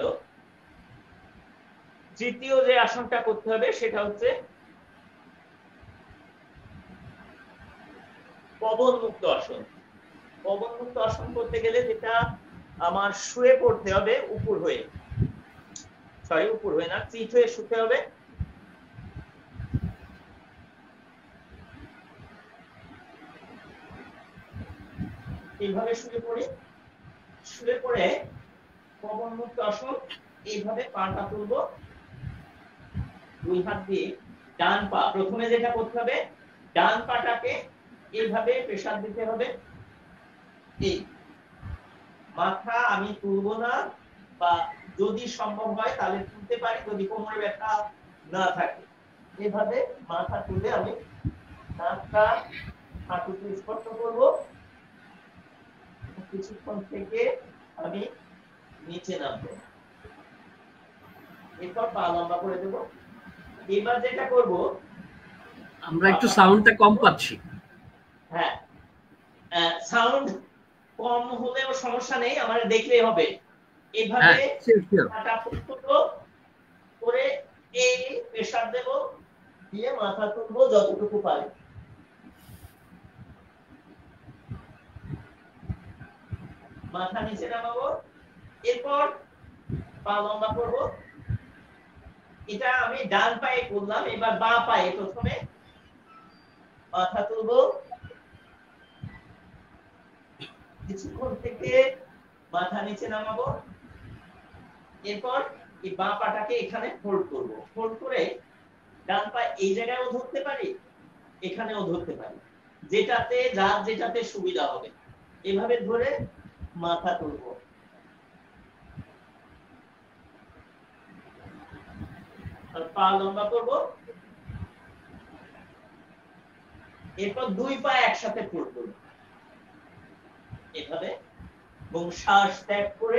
তৃতীয় যে আসনটা করতে হবে সেটা হচ্ছে পবন মুক্ত আসন। পবন মুক্ত আসন করতে গেলে যেটা আমার শুয়ে পড়তে হবে, উপর হয়ে না, চিত হয়ে শুতে হবে। এইভাবে শুয়ে পড়ে পবন মুক্ত আসন এইভাবে পাটা তুলবো, 2 হাত দিয়ে ডান পা, প্রথমে যেটা করতে হবে ডান পাটাকে এইভাবে প্রেসার দিতে হবে। এই মাথা আমি তুলবো না, বা যদি সম্ভব হয় তাহলে তুলতে পারি যদি কোমরে ব্যথা না থাকে। এভাবে মাথা তুলে আমি নাকটা হাঁটুতে স্পর্শ করব, কিছুক্ষণ থেকে আমি নিচে নামবো, এরপর পা লম্বা করে দেব। এবার যেটা করব, আমরা একটু সাউন্ডটা কম পাচ্ছি। হ্যাঁ, সাউন্ড কম হলেও সমস্যা নেই, আমার দেখলেই হবে। এইভাবে মাথা ফুটো করে এই প্রেসার দেব, দিয়ে মাথা তুলবো যতটুকু পারি। মাথা নিচে নামাবো, এরপর পা লম্বা করব। এটা আমি ডান পায়ে করলাম, এবার বাঁ পায়ে প্রথমে মাথা তুলবো, কিছুক্ষণ থেকে মাথা নিচে নামাবো, এরপর এই বাঁ পাটাকে এখানে ফোল্ড করব। ফোল্ড করে ডান পা এই জায়গায়ও ধরতে পারি, এখানেও ধরতে পারি, যেটাতে যার যেটাতে সুবিধা হবে। এভাবে ধরে মাথা তুলবো, আর পা লম্বা করব, এরপর দুই পা একসাথে তুলবো এভাবে, এবং শ্বাস ত্যাগ করে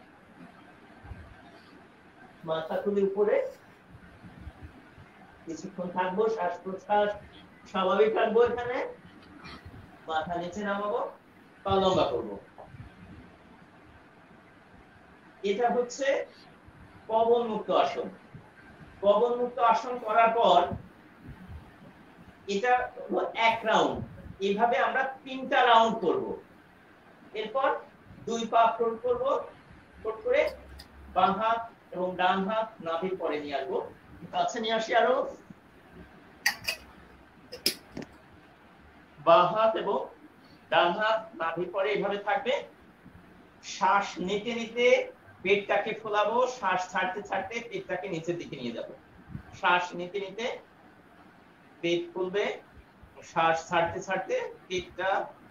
মাথা তুলে উপরে কিছুক্ষণ থাকবো, শ্বাস প্রশ্বাস স্বাভাবিক রাখবো, এখানে মাথা নিচে নামাবো, পা লম্বা করবো। এটা হচ্ছে পবন মুক্ত আসন। পবন মুক্ত আসন করার পর এটা হলো এক রাউন্ড, এইভাবে আমরা 3টা রাউন্ড করব। এরপর দুই পা ফ্রন্ট করব, ফ্রন্ট করে বাম হাত এবং ডান হাত নাভির পরে নিয়ে আসবো, কাছে নিয়ে আসি আরো, বাম হাত এবং ডান হাত নাভির পরে এইভাবে থাকবে। শ্বাস নিতে নিতে পেটটাকে ফোলাবো, শ্বাস ছাড়তে ছাড়তে পেটটাকে নিচের দিকে নিয়ে যাব। শ্বাস নিতে নিতে পেট ফুলবে, শ্বাস ছাড়তে ছাড়তে পেটটা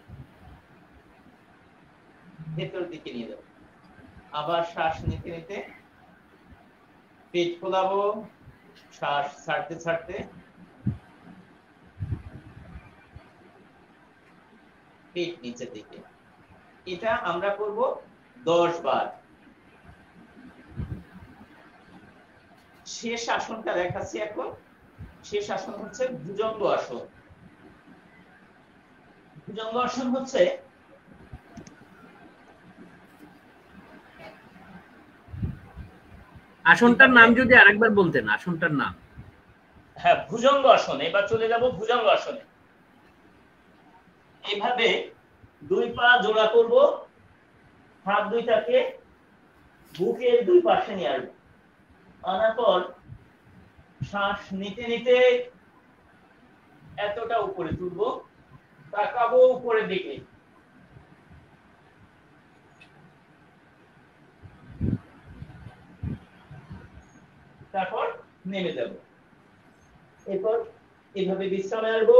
ভেতর দিকে নিয়ে যাব। আবার শ্বাস নিতে নিতে পেট ফোলাবো, শ্বাস ছাড়তে ছাড়তে পেট নিচের দিকে। এটা আমরা করব 10 বার। শেষ আসনটা দেখাচ্ছি এখন। শেষ আসন হচ্ছে ভুজঙ্গ আসন। ভুজঙ্গ আসন হচ্ছে আসনটার নাম যদি আরেকবার বলতেন, আসনটার নাম। হ্যাঁ, ভুজঙ্গ আসন। এবার চলে যাব ভুজঙ্গ আসনে। এইভাবে দুই পা জোড়া করব, হাত দুইটাকে বুকের দুই পাশে নিয়ে আসবো, আনার পর শ্বাস নিতে নিতে এতটা উপরে তুলবো, তাকাবো উপরের দিকে, তারপর নেমে যাব। এরপর এভাবে বিশ্রামে আসবো,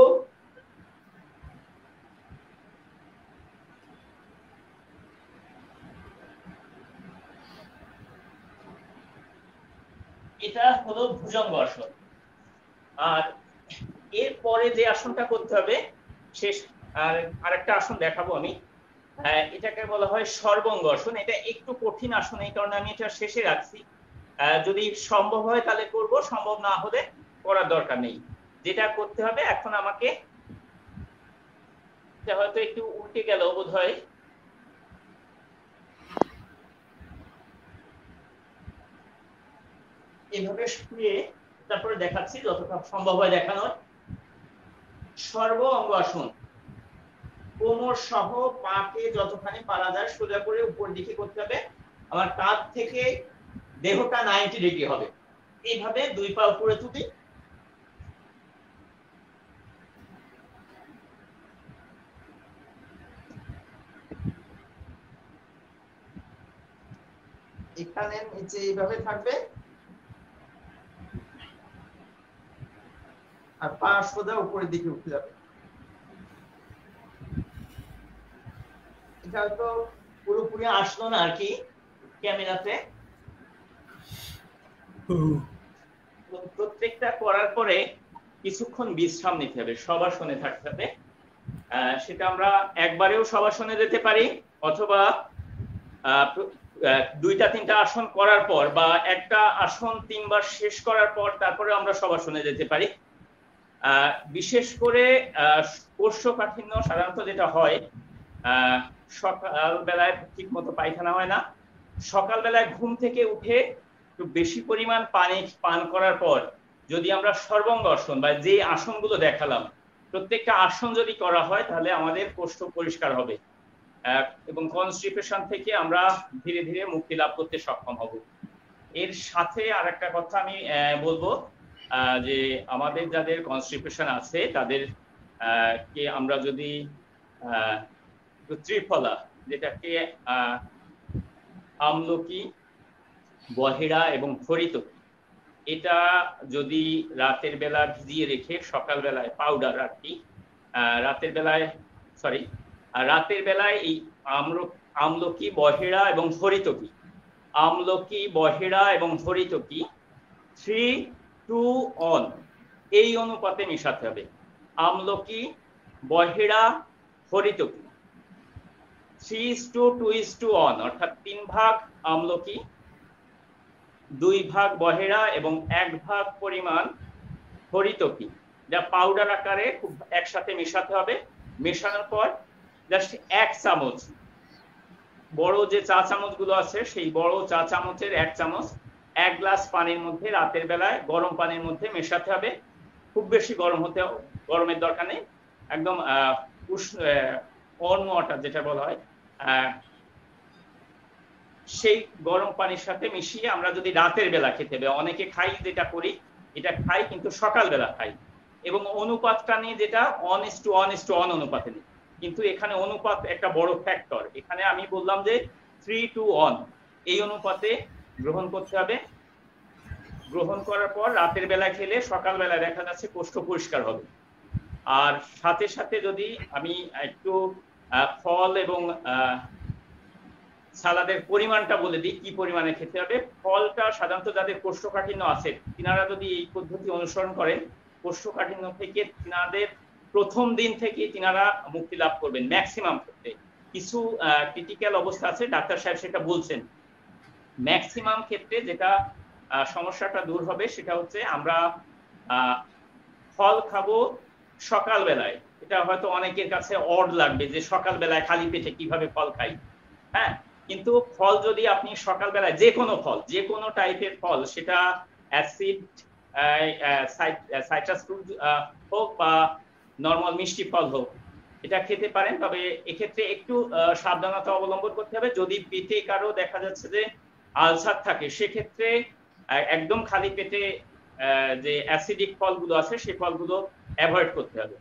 এটা হলো ভুজঙ্গ আসন। আর এরপরে যে আসনটা করতে হবে শেষ, আর আরেকটা আসন দেখাবো আমি, এটাকে বলা হয় সর্বঙ্গ আসন। এটা একটু কঠিন আসন, এই কারণে আমি এটা শেষে রাখছি। যদি সম্ভব হয় তাহলে করব, সম্ভব না হলে করার দরকার নেই। যেটা করতে হবে এখন আমাকে, এটা হয়তো একটু উল্টে গেল বোধহয়, এভাবে শুয়ে তারপরে দেখাচ্ছি যতটা সম্ভব হয় দেখানোর। সর্ব অঙ্গ আসন, কোমর সহ পাকে যতখানি পারা যায় সোজা করে উপর দিকে করতে হবে। আমার কাঁধ থেকে দেহটা 90 ডিগ্রি হবে। এইভাবে দুই পা উপরে তুলি, এখানে নিচে এইভাবে থাকবে, আর পা সোজা উপরের দিকে উঠে যাবে। এটা হয়তো পুরোপুরি আসলো না আর কি ক্যামেরাতে। প্রত্যেকটা করার পরে কিছুক্ষণ বিশ্রাম নিতে হবে, শবাসনে থাকতে হবে। সেটা আমরা একবারেও শবাসনে যেতে পারি, অথবা 2টা 3টা আসন করার পর, বা একটা আসন 3 বার শেষ করার পর তারপরে আমরা শবাসনে যেতে পারি। বিশেষ করে কোষ্ঠকাঠিন্য সাধারণত যেটা হয়, সকালবেলায় ঠিক মতো পায়খানা হয় না, সকালবেলায় ঘুম থেকে উঠে একটু বেশি পরিমাণ পানি পান করার পর যদি আমরা সর্বাঙ্গ আসন বা যে আসনগুলো দেখালাম প্রত্যেকটা আসন যদি করা হয় তাহলে আমাদের কোষ্ঠ পরিষ্কার হবে এবং কনস্টিপেশন থেকে আমরা ধীরে ধীরে মুক্তি লাভ করতে সক্ষম হব। এর সাথে আরেকটা কথা আমি বলবো, যে আমাদের যাদের কনস্টিপেশন আছে তাদের কে আমরা যদি ত্রিফলা, যেটাকে আমলকি, বহেরা এবং হরিতকি, এটা যদি রাতের বেলা ভিজিয়ে রেখে সকালবেলায় পাউডার আর কি, রাতের বেলায় এই আমলকি, বহেড়া এবং হরিতকি, আমলকি, বহেড়া এবং হরিতকি 3:1 এই অনুপাতে মেশাতে হবে। আমলকি, বহেড়া, হরিতকি 3:2:1 অর্থাৎ 3 ভাগ আমলকি, 2 ভাগ বহেড়া এবং 1 ভাগ পরিমাণ হরিতকি, যা পাউডার আকারে খুব একসাথে মেশাতে হবে। মেশানোর পর জাস্ট 1 চামচ, বড় যে চা চামচ গুলো আছে সেই বড় চা চামচের 1 চামচ 1 গ্লাস পানির মধ্যে রাতের বেলায় গরম পানির মধ্যে মেশাতে হবে। খুব বেশি গরমের দরকার নেই, একদম ওয়ার্ম ওয়াটার যেটা বলা হয়, সেই গরম পানির সাথে মিশিয়ে আমরা যদি রাতের বেলা খেতে হবে, অনেকে খাই যেটা করি, এটা খাই কিন্তু সকালবেলা খাই, এবং অনুপাতটা নিয়ে যেটা 1:1:1 অনুপাতে নিই, কিন্তু এখানে অনুপাত একটা বড় ফ্যাক্টর। এখানে আমি বললাম যে 3:1 এই অনুপাতে গ্রহণ করতে হবে। গ্রহণ করার পর রাতের বেলা খেলে সকালবেলা দেখা যাচ্ছে কোষ্ঠ পরিষ্কার হবে। আর সাথে সাথে যদি আমি একটু ফল এবং সালাদের পরিমাণটা বলে দিই কি পরিমাণে খেতে হবে। ফলটা সাধারণত যাদের কোষ্ঠকাঠিন্য আছে তিনারা যদি এই পদ্ধতি অনুসরণ করেন, কোষ্ঠকাঠিন্য থেকে তিনাদের প্রথম দিন থেকে তিনারা মুক্তি লাভ করবেন ম্যাক্সিমাম ক্ষেত্রে। কিছু ক্রিটিক্যাল অবস্থা আছে, ডাক্তার সাহেব সেটা বলছেন। ম্যাক্সিমাম ক্ষেত্রে যেটা সমস্যাটা দূর হবে সেটা হচ্ছে আমরা ফল খাবো সকালবেলায়। এটা হয়তো অনেকের কাছে অড লাগবে যে সকালবেলায় খালি পেটে কিভাবে ফল খাই, হ্যাঁ, কিন্তু ফল যদি আপনি সকালবেলায় যে কোনো ফল, যে কোনো টাইপের ফল, সেটা অ্যাসিড সাইট্রাস ফ্রুট হোক বা নর্মাল মিষ্টি ফল হোক, এটা খেতে পারেন। তবে এক্ষেত্রে একটু সাবধানতা অবলম্বন করতে হবে। যদি পেটে কারো দেখা যাচ্ছে যে আলসার থাকে, সেক্ষেত্রে একদম খালি পেটে যে অ্যাসিডিক ফলগুলো আছে সেই ফলগুলো অ্যাভয়েড করতে হবে।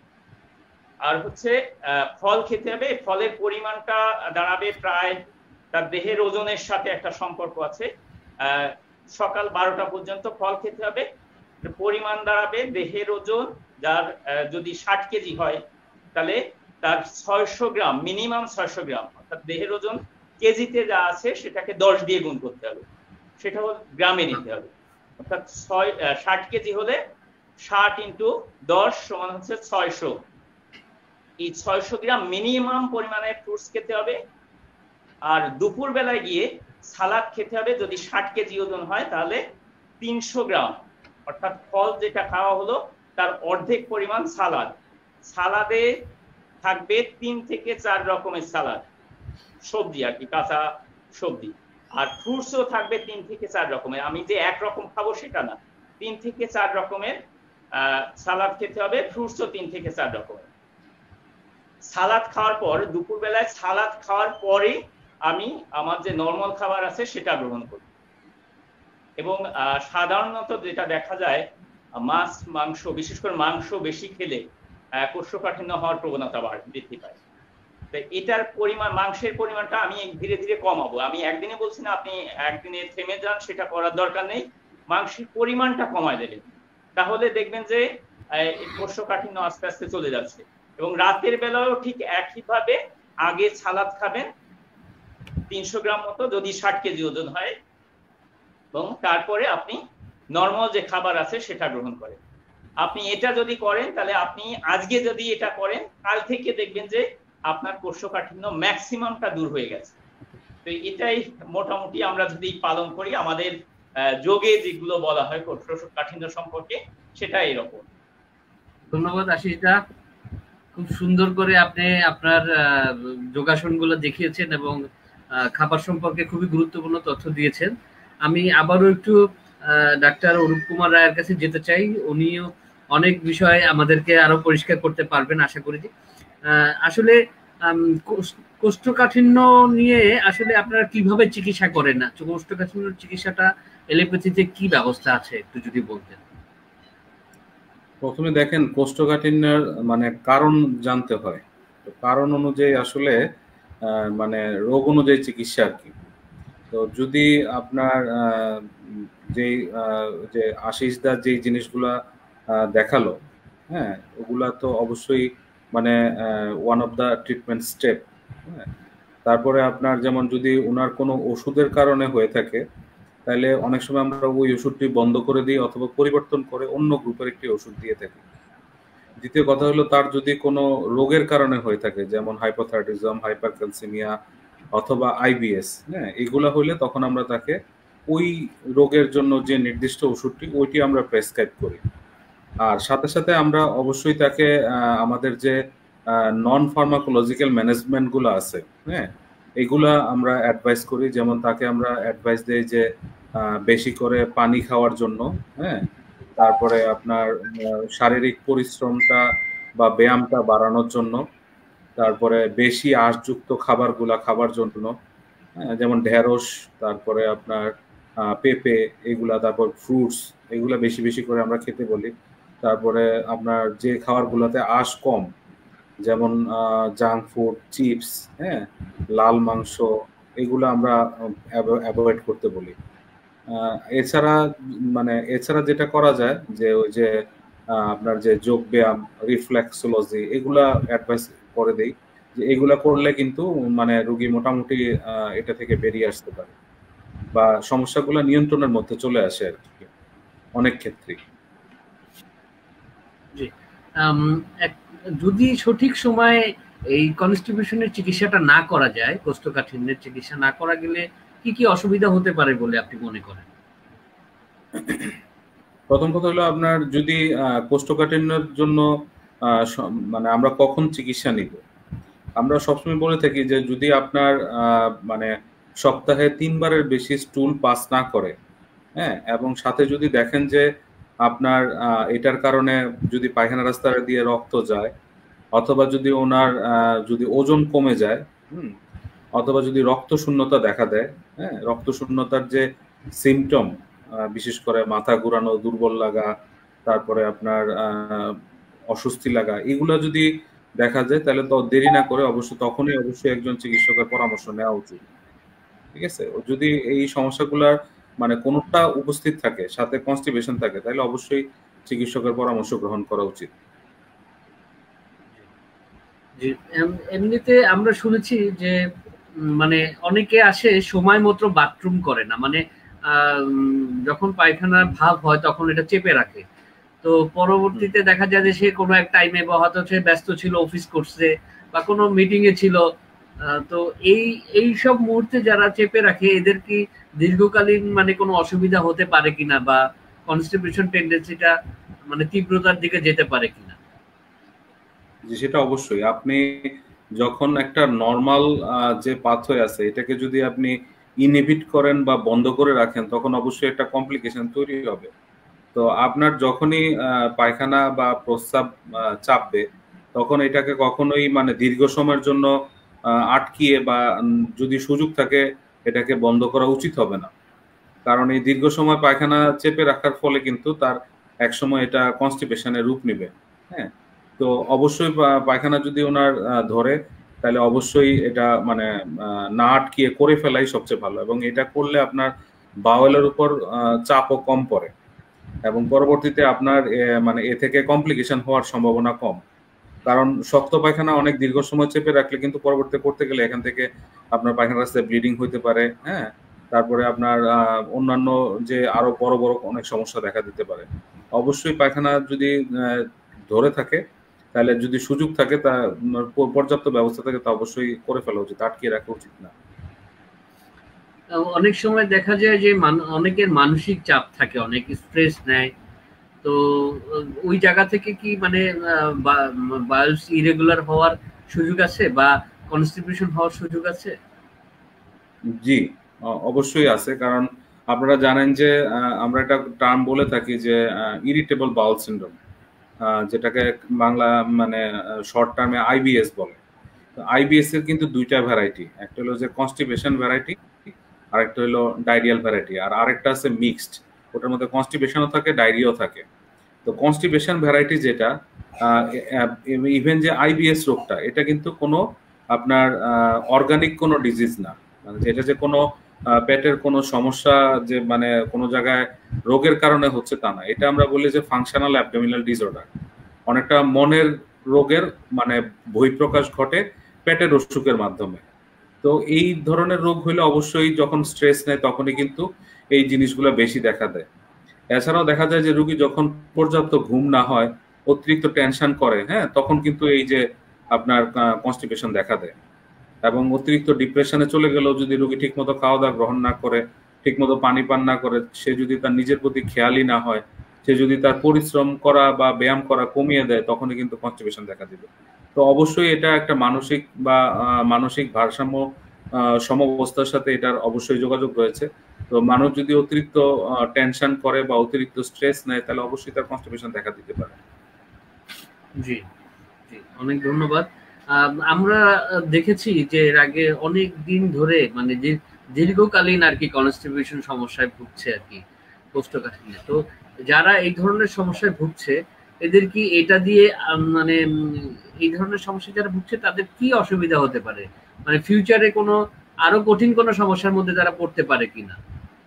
আর হচ্ছে ফল খেতে হবে, ফলের পরিমাণটা দাঁড়াবে প্রায় তার দেহের ওজনের সাথে একটা সম্পর্ক আছে। সকাল 12টা পর্যন্ত ফল খেতে হবে, পরিমাণ দাঁড়াবে দেহের ওজন, যার যদি 60 কেজি হয় তাহলে তার 600 গ্রাম, মিনিমাম 600 গ্রাম, অর্থাৎ দেহের ওজন কেজিতে যা আছে সেটাকে 10 দিয়ে গুণ করতে হবে, সেটাও গ্রামে নিতে হবে। অর্থাৎ 60 কেজি হলে 60 × 10 সমান হচ্ছে 600। এই 600 গ্রাম মিনিমাম পরিমাণে ফ্রুটস খেতে হবে। আর দুপুর বেলায় গিয়ে সালাদ খেতে হবে। যদি 60 কেজি ওজন হয় তাহলে 300 গ্রাম, অর্থাৎ ফল যেটা খাওয়া হলো তার অর্ধেক পরিমাণ সালাদ। সালাদে থাকবে 3 থেকে 4 রকমের সালাদ, সবজি আর কি, কাঁচা সবজি। আর ফ্রুটসও থাকবে 3 থেকে 4 রকমের। আমি যে এক রকম খাবো সেটা না, 3 থেকে 4 রকমের সালাদ খেতে হবে, ফ্রুটসও 3 থেকে 4 রকমের। সালাদ খাওয়ার পর, দুপুর বেলায় সালাদ খাওয়ার পরে আমি আমার যে নরমাল খাবার আছে সেটা গ্রহণ করি। এবং সাধারণত যেটা দেখা যায় মাছ মাংস, বিশেষ করে মাংস বেশি খেলে কোষ্ঠকাঠিন্য হওয়ার প্রবণতা বৃদ্ধি পায়। তো এটার পরিমাণ, মাংসের পরিমাণটা আমি ধীরে ধীরে কমাবো। আমি একদিনে বলছি না আপনি একদিনে থেমে যান, সেটা করার দরকার নেই। মাংসের পরিমাণটা কমায় দেবেন, তাহলে দেখবেন যে কোষ্ঠকাঠিন্য আস্তে আস্তে চলে যাচ্ছে। এবং রাতের বেলাও ঠিক একইভাবে আগে সালাদ খাবেন 300 গ্রাম মতো, যদি 60 কেজি ওজন হয়, এবং তারপরে আপনি নরমাল যে খাবার আছে সেটা গ্রহণ করেন। আপনি এটা যদি করেন তাহলে আপনি আজকে যদি এটা করেন, কাল থেকে দেখবেন যে আপনার কোষ্ঠকাঠিন্য ম্যাক্সিমামটা দূর হয়ে গেছে। তো এটাই মোটামুটি আমরা যদি পালন করি, আমাদের যোগে যেগুলো বলা হয় কোষ্ঠকাঠিন্য সম্পর্কে, সেটা এরকম। ধন্যবাদ আশিস দা, খুব সুন্দর করে আপনি আপনার যোগাসনগুলো দেখিয়েছেন এবং খাবার সম্পর্কে খুবই গুরুত্বপূর্ণ তথ্য দিয়েছেন। আমি আবারও একটু ডাক্তার অরূপ কুমার রায়ের কাছে যেতে চাই। উনিও অনেক বিষয় আমাদেরকে আরো পরিষ্কার করতে পারবেন আশা করি। আসলে কোষ্ঠকাঠিন্য নিয়ে আসলে আপনারা কিভাবে চিকিৎসা করেন? না কোষ্ঠকাঠিন্য চিকিৎসাটা এলোপ্যাথিতে কি ব্যবস্থা আছে একটু যদি বলতেন। প্রথমে দেখেন, কোষ্ঠকাঠিন্যের মানে কারণ জানতে হয়। তো কারণ অনুযায়ী আসলে মানে রোগ অনুযায়ী চিকিৎসা আর কি। তো যদি আপনার যেই যে আশিস দা যেই জিনিসগুলা দেখালো, হ্যাঁ, ওগুলা তো অবশ্যই মানে one of the treatment step. হ্যাঁ, তারপরে আপনার যেমন যদি ওনার কোনো ওষুধের কারণে হয়ে থাকে, তাহলে অনেক সময় আমরা ওই ওষুধটি বন্ধ করে দিই অথবা পরিবর্তন করে অন্য গ্রুপের একটি ওষুধ দিয়ে থাকি। দ্বিতীয় কথা হলো তার যদি কোনো রোগের কারণে হয়ে থাকে, যেমন হাইপোথাইরয়েডিজম, হাইপারক্যালসিমিয়া অথবা আইবিএস, হ্যাঁ, এগুলা হইলে তখন আমরা তাকে ওই রোগের জন্য যে নির্দিষ্ট ওষুধটি ওইটি আমরা প্রেসক্রাইব করি। আর সাথে সাথে আমরা অবশ্যই তাকে আমাদের যে নন ফার্মাকোলজিক্যাল ম্যানেজমেন্ট গুলো আছে, হ্যাঁ, এগুলা আমরা অ্যাডভাইস করি। যেমন তাকে আমরা অ্যাডভাইস দেই যে বেশি করে পানি খাওয়ার জন্য, হ্যাঁ, তারপরে আপনার শারীরিক পরিশ্রমটা বা ব্যায়ামটা বাড়ানোর জন্য, তারপরে বেশি আঁশযুক্ত খাবারগুলা খাবার জন্য, যেমন ঢেঁড়স, তারপরে আপনার পেঁপে, এগুলা, তারপর ফ্রুটস, এগুলা বেশি বেশি করে আমরা খেতে বলি। তারপরে আপনার যে খাবারগুলোতে আঁশ কম, যেমন জাঙ্ক ফুড, চিপস, হ্যাঁ, লাল মাংস, এগুলো আমরা অ্যাভয়েড করতে বলি। এছাড়া যেটা করা যায় যে ওই যে আপনার যে যোগ ব্যায়াম, রিফ্লেক্সোলজি, এগুলা অ্যাডভাইস করে দেই যে এগুলা করলে কিন্তু মানে রোগী মোটামুটি এটা থেকে বেরিয়ে আসতে পারে বা সমস্যাগুলো নিয়ন্ত্রণের মধ্যে চলে আসে আর কি অনেক ক্ষেত্রেই। জি, যদি সঠিক সময়ে এই কনস্টিটিউশনের চিকিৎসাটা না করা যায়, কোষ্ঠকাঠিন্যের চিকিৎসা না করা গেলে কি কি অসুবিধা হতে পারে বলে আপনি মনে করেন? প্রথম কথা হলো আপনার যদি কোষ্ঠকাঠিন্যের জন্য মানে আমরা কখন চিকিৎসা নিব, আমরা সবসময় বলে থাকি যে যদি আপনার মানে সপ্তাহে 3 বারের বেশি স্টুল পাস না করে, হ্যাঁ, এবং সাথে যদি দেখেন যে আপনার এটার কারণে যদি পায়খানা রাস্তা দিয়ে রক্ত যায়, অথবা যদি ওনার যদি ওজন কমে যায়, অথবা যদি রক্ত শূন্যতা দেখা দেয়, হ্যাঁ, রক্ত শূন্যতার যে সিমটম, বিশেষ করে মাথা ঘুরানো, দুর্বল লাগা, তারপরে আপনার অস্বস্তি লাগা, এগুলা যদি দেখা যায় তাহলে তো দেরি না করে তখনই অবশ্যই একজন চিকিৎসকের পরামর্শ নেওয়া উচিত। ঠিক আছে, যদি এই সমস্যাগুলার মানে কোনোটা উপস্থিত থাকে, সাথে কনস্টিপেশন থাকে, তাহলে অবশ্যই চিকিৎসকের পরামর্শ গ্রহণ করা উচিত। এমনিতে আমরা শুনেছি যে মানে অনেকে আসে সময় মতো বাথরুম করে না, মানে যখন পায়খানার ভাব হয় তখন এটা চেপে রাখে, তো পরবর্তীতে দেখা যায় যে সে কোনো এক টাইমে বা হয়তো সে ব্যস্ত ছিল, অফিস করছে বা কোনো মিটিং এ ছিল, তো এই সব মুহূর্তে যারা চেপে রাখে এদের কি দীর্ঘকালীন মানে কোনো অসুবিধা হতে পারে কিনা, বা কনস্টিপেশন টেন্ডেন্সিটা মানে তীব্রতার দিকে যেতে পারে কিনা? যে সেটা অবশ্যই, আপনি যখন একটা নর্মাল যে পাথওয়ে আছে এটাকে যদি আপনি ইনহিবিট করেন বা বন্ধ করে রাখেন, তখন অবশ্যই একটা কমপ্লিকেশন তৈরি হবে। তো আপনার যখনই পায়খানা বা প্রস্রাব চাপবে, তখন এটাকে কখনোই মানে দীর্ঘ সময়ের জন্য আটকিয়ে বা যদি সুযোগ থাকে এটাকে বন্ধ করা উচিত হবে না। কারণ এই দীর্ঘ সময় পায়খানা চেপে রাখার ফলে কিন্তু তার এক সময় এটা কনস্টিপেশনের রূপ নেবে। হ্যাঁ, তো অবশ্যই পায়খানা যদি ওনার ধরে, তাহলে অবশ্যই এটা মানে না আটকিয়ে করে ফেলাই সবচেয়ে ভালো, এবং এটা করলে আপনার বাওয়েলের উপর চাপও কম পড়ে এবং পরবর্তীতে আপনার মানে এ থেকে কমপ্লিকেশন হওয়ার সম্ভাবনা কম। কারণ শক্ত পায়খানা অনেক দীর্ঘ সময় চেপে রাখলে কিন্তু পরবর্তীতে করতে গেলে এখান থেকে আপনার পায়খানা রাস্তায় ব্লিডিং হইতে পারে, হ্যাঁ, তারপরে আপনার অন্যান্য যে আরো বড় বড় অনেক সমস্যা দেখা দিতে পারে। অবশ্যই পায়খানা যদি ধরে থাকে, তাহলে যদি সুযোগ থাকে, তা পর্যাপ্ত ব্যবস্থা থাকে, তা অবশ্যই করে ফেলা উচিত, আটকিয়ে রাখা উচিত না। অনেক সময় দেখা যায় যে অনেকের মানসিক চাপ থাকে, অনেক স্ট্রেস নেয়, তো ওই জায়গা থেকে কি মানে বায়োলস ইরেগুলার হওয়ার সুযোগ আছে বা কনস্টিপেশন হওয়ার সুযোগ আছে? জি, অবশ্যই আছে। কারণ আপনারা জানেন যে আমরা একটা টার্ম বলে থাকি যে ইরিটেবল বাউল সিনড্রোম, যেটাকে বাংলা মানে শর্ট টার্মে আইবিএস বলে। আইবিএস এর কিন্তু দুইটা ভ্যারাইটি, একটা হলো যে কনস্টিপেশন ভ্যারাইটি, আর একটা হলো ডায়রিয়াল ভ্যারাইটি, আর আরেকটা আছে মিক্সড, ওটার মধ্যে কনস্টিপেশনও থাকে, ডায়রিয়াও থাকে। তো কনস্টিপেশন ভ্যারাইটি যেটা, ইভেন যে আইবিএস রোগটা, এটা কিন্তু কোনো আপনার অর্গানিক কোনো ডিজিজ না, মানে এটা যে কোনো পেটের কোনো সমস্যা যে মানে কোনো জায়গায় রোগের কারণে হচ্ছে তা না, এটা আমরা বলি যে ফাংশনাল অ্যাবডোমিনাল ডিসঅর্ডার। অনেকটা মনের রোগের মানে বহিঃপ্রকাশ ঘটে পেটের অসুখের মাধ্যমে। তো এই ধরনের রোগ হলে অবশ্যই যখন স্ট্রেস নেয় তখনই কিন্তু এই জিনিসগুলো বেশি দেখা দেয়। এছাড়াও দেখা যায় যে রোগী যখন পর্যাপ্ত ঘুম না হয়, অতিরিক্ত টেনশন করে, হ্যাঁ, তখন কিন্তু এই যে আপনার কনস্টিপেশন দেখা দেয়। এবং অতিরিক্ত ডিপ্রেশনে চলে গেলেও যদি রোগী ঠিকমতো খাওয়া দাওয়া গ্রহণ না করে, ঠিকমতো পানি পান না করে, সে যদি তার নিজের প্রতি খেয়ালই না হয়, সে যদি তার পরিশ্রম করা বা ব্যায়াম করা কমিয়ে দেয়, তখনই কিন্তু কনস্টিপেশন দেখা দিবে। তো অবশ্যই এটা একটা মানসিক বা মানসিক ভারসাম্য সমবস্থার সাথে এটার অবশ্যই যোগাযোগ রয়েছে। তো মানুষ যদি অতিরিক্ত টেনশন করে বা অতিরিক্ত স্ট্রেস নেয়, তাহলে অবশ্যই তার কনস্টিপেশন দেখা দিতে পারে। জি জি, অনেক ধন্যবাদ। আমরা দেখেছি যে এর আগে অনেক দিন ধরে মানে যে দীর্ঘকালীন আর কি কনস্টিপেশন সমস্যায় ভুগছে আর কি কোষ্ঠকাঠিন্য। তো যারা এই ধরনের সমস্যায় ভুগছে এদের কি এটা দিয়ে মানে এই ধরনের সমস্যা যারা ভুগছে তাদের কি অসুবিধা হতে পারে, মানে ফিউচারে কোনো আরো কঠিন কোনো সমস্যার মধ্যে তারা পড়তে পারে কিনা?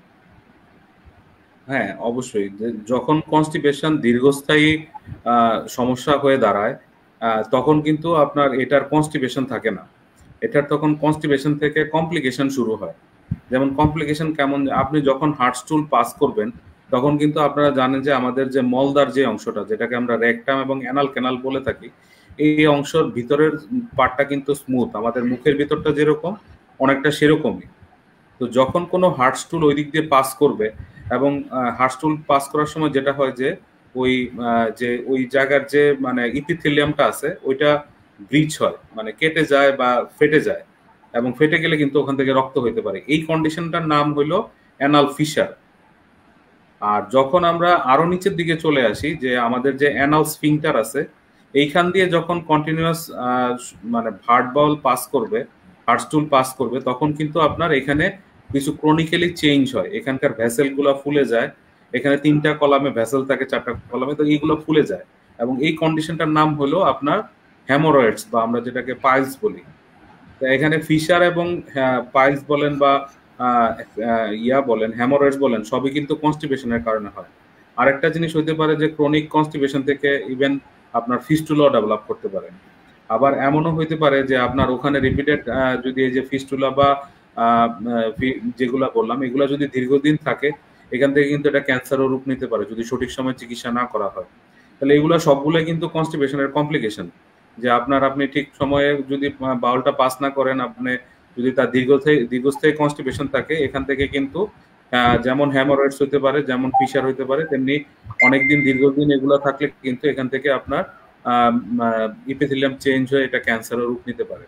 হ্যাঁ, অবশ্যই। যখন কনস্টিপেশন দীর্ঘস্থায়ী সমস্যা হয়ে দাঁড়ায়, তখন কিন্তু আপনার এটার কনস্টিপেশন থাকে না, এটার তখন কনস্টিপেশন থেকে কমপ্লিকেশন শুরু হয়। যেমন কমপ্লিকেশন কেমন, আপনি যখন হার্টস্টুল পাস করবেন তখন কিন্তু আপনারা জানেন যে আমাদের যে মলদার যে অংশটা, যেটাকে আমরা রেকটাম এবং অ্যানাল ক্যানাল বলে থাকি, এই অংশের ভিতরের পার্টটা কিন্তু স্মুথ, আমাদের মুখের ভিতরটা যেরকম অনেকটা সেরকমই। তো যখন কোনো হার্টস্টুল ওই দিক দিয়ে পাস করবে, এবং হার্টস্টুল পাস করার সময় যেটা হয় যে ওই জায়গার যে মানে ইপিথেলিয়ামটা আছে ওইটা ব্রিচ হয়, মানে কেটে যায় বা ফেটে যায়, এবং ফেটে গেলে কিন্তু ওখান থেকে রক্ত হইতে পারে। এই কন্ডিশনটার নাম হলো অ্যানাল ফিশার। আর যখন আমরা আরো নিচের দিকে চলে আসি, যে আমাদের যে অ্যানাল স্ফিংটার আছে, এইখান দিয়ে যখন কন্টিনিউয়াস মানে হার্ট বাউল পাস করবে, হার্টস্টুল পাস করবে, তখন কিন্তু আপনার এখানে কিছু ক্রনিক্যালি চেঞ্জ হয়, এখানকার ভেসেল গুলা ফুলে যায়। এখানে 3টা কলামে ভেসেল থাকে, 4টা কলামে, তো এইগুলো ফুলে যায়, এবং এই কন্ডিশনটার নাম হলো আপনার হ্যামোরয়েডস, বা আমরা যেটাকে পাইলস বলি। তো এখানে ফিশার এবং পাইলস বলেন বা বলেন, হ্যামোরয়েডস বলেন, সবই কিন্তু কনস্টিপেশনের কারণে হয়। আরেকটা জিনিস হইতে পারে যে ক্রনিক কনস্টিপেশন থেকে ইভেন আপনার ফিস্টুলাও ডেভেলপ করতে পারে। আবার এমনও হইতে পারে যে আপনার ওখানে রিপিটেড যদি এই যে ফিস্টুলা বা যেগুলা বললাম এগুলা যদি দীর্ঘদিন থাকে, এখান থেকে কিন্তু এটা ক্যান্সারও রূপ নিতে পারে যদি সঠিক সময় চিকিৎসা না করা হয়। তাহলে এগুলা সবগুলো কিন্তু কনস্টিপেশনের কমপ্লিকেশন, যে আপনি ঠিক সময়ে যদি বাউলটা পাস না করেন, আপনি যদি তার দীর্ঘস্থায়ী কনস্টিপেশন থাকে, এখান থেকে কিন্তু যেমন হ্যামোরয়েডস হতে পারে, যেমন ফিশার হতে পারে, তেমনি অনেকদিন দীর্ঘদিন এগুলো থাকলে কিন্তু এখান থেকে আপনার ইপিথেলিয়াম চেঞ্জ হয়ে এটা ক্যান্সারের রূপ নিতে পারে।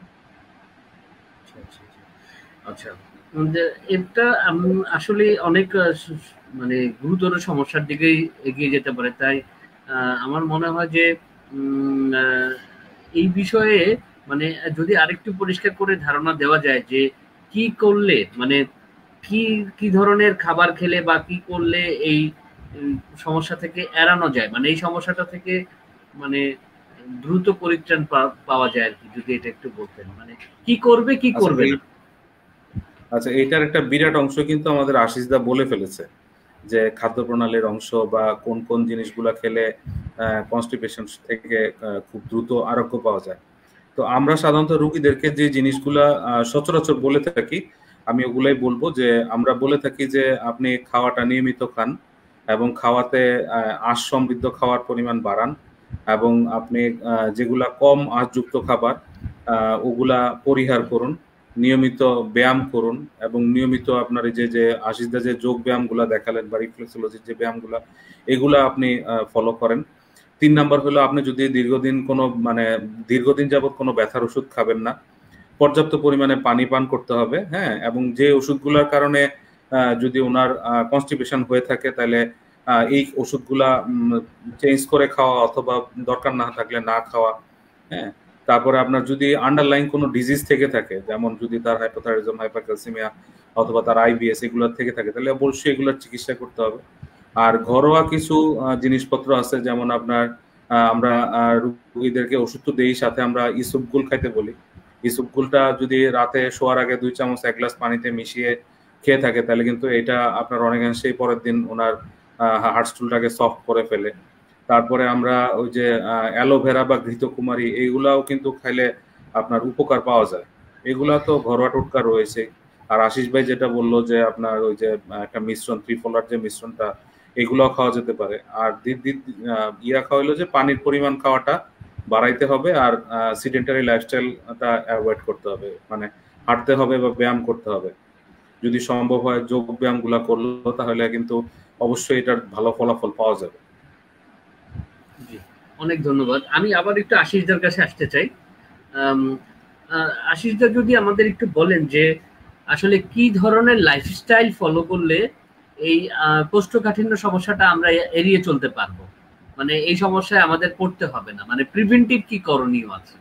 আচ্ছা, এটা আসলে অনেক মানে গুরুতর সমস্যার দিকেই এগিয়ে যেতে পারে। তাই আমার মনে হয় যে এই বিষয়ে মানে যদি আরেকটু পরিষ্কার করে ধারণা দেওয়া যায় যে কি করলে মানে কি কি ধরনের খাবার খেলে বা কি করলে এই সমস্যা থেকে এড়ানো যায়, মানে এই সমস্যাটা থেকে মানে দ্রুত পরিত্রাণ পাওয়া যায় আর কি, যদি এটা একটু বলতেন, মানে কি করবে কি করবে না। আচ্ছা, এইটার একটা বিরাট অংশ কিন্তু আমাদের আশিসদা বলে ফেলেছে, যে খাদ্য প্রণালীর অংশ বা কোন কোন জিনিসগুলা খেলে কনস্টিপেশন থেকে খুব দ্রুত আরোগ্য পাওয়া যায়। তো আমরা সাধারণত রোগীদেরকে যে জিনিসগুলা সচরাচর বলে থাকি, আমি ওগুলাই বলবো। যে আমরা বলে থাকি যে আপনি খাওয়াটা নিয়মিত খান, এবং খাওয়াতে আঁশ সমৃদ্ধ খাওয়ার পরিমাণ বাড়ান, এবং আপনি যেগুলা কম আঁশযুক্ত খাবার ওগুলা পরিহার করুন, নিয়মিত ব্যায়াম করুন, এবং নিয়মিত আপনার এই যে আশিসদা যে যোগ ব্যায়ামগুলা দেখালেন বা রিফ্লেক্সোলজির যে ব্যায়ামগুলা, এগুলা আপনি ফলো করেন। 3 নাম্বার হলো, আপনি যদি দীর্ঘদিন যাবত কোনো ব্যথার ওষুধ খাবেন না, পর্যাপ্ত পরিমাণে পানি পান করতে হবে, হ্যাঁ, এবং যে ওষুধগুলোর কারণে যদি ওনার কনস্টিপেশন হয়ে থাকে, তাহলে এই ওষুধগুলা চেঞ্জ করে খাওয়া, অথবা দরকার না থাকলে না খাওয়া, হ্যাঁ। তারপরে আপনার যদি আন্ডারলাইন কোনো ডিজিজ থেকে থাকে, যেমন যদি তার হাইপোথাইরয়েডিজম, হাইপারক্যালসিমিয়া, অথবা তার আইবিএস এগুলো থেকে থাকে, তাহলে অবশ্যই এগুলোর চিকিৎসা করতে হবে। আর ঘরোয়া কিছু জিনিসপত্র আছে, যেমন আপনার আমরা রোগীদেরকে ওষুধ তো দেই, সাথে আমরা ইসবগুল খাইতে বলি। ইসবগুলটা যদি রাতে শোয়ার আগে 2 চামচ 1 গ্লাস পানিতে মিশিয়ে খেয়ে থাকে তাহলে কিন্তু এটা আপনার অনেকাংশেই পরের দিন ওনার হার্ট স্টুলটাকে সফট করে ফেলে। তারপরে আমরা ওই যে অ্যালোভেরা বা ঘৃতকুমারী এইগুলাও কিন্তু খাইলে আপনার উপকার পাওয়া যায়। এগুলা তো ঘরোয়া টোটকা রয়েছে। আর আশিস ভাই যেটা বললো যে আপনার ওই যে একটা মিশ্রণ, ত্রিফলার যে মিশ্রণটা, এগুলাও খাওয়া যেতে পারে। আর ইয়া খাওয়াইলো যে পানির পরিমাণ খাওয়াটা বাড়াইতে হবে, আর সিডেন্টারি লাইফস্টাইলটা অ্যাভয়েড করতে হবে, মানে হাঁটতে হবে বা ব্যায়াম করতে হবে। যদি সম্ভব হয় যোগ ব্যায়াম গুলা করলো তাহলে কিন্তু অবশ্যই এটার ভালো ফলাফল পাওয়া যাবে। জি, অনেক ধন্যবাদ। আমি আবার একটু আশিসদার কাছে আসতে চাই। আশিসদা যদি আমাদের একটু বলেন যে আসলে কি ধরনের লাইফস্টাইল ফলো করলে এই কোষ্ঠকাঠিন্য সমস্যাটা আমরা এড়িয়ে চলতে পারবো, মানে এই সমস্যায় আমাদের পড়তে হবে না, মানে প্রিভেন্টিভ কি করণীয় আছে?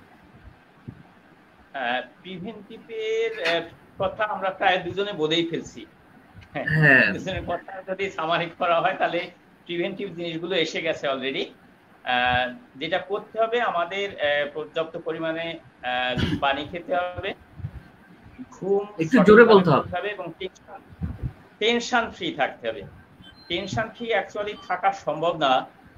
প্রিভেন্টিভের কথা আমরা প্রায় দুজনে বলেই ফেলছি। হ্যাঁ, দুজনের কথা যদি সামারি করা হয় তাহলে প্রিভেন্টিভ জিনিসগুলো এসে গেছে অলরেডি। যেটা করতে হবে আমাদের পর্যাপ্ত পরিমাণে পানি খেতে হবে, ঘুম একটু জোরে বলতে হবে এবং টেনশন ফ্রি থাকতে হবে। টেনশন ফ্রি অ্যাকচুয়ালি থাকা সম্ভব না,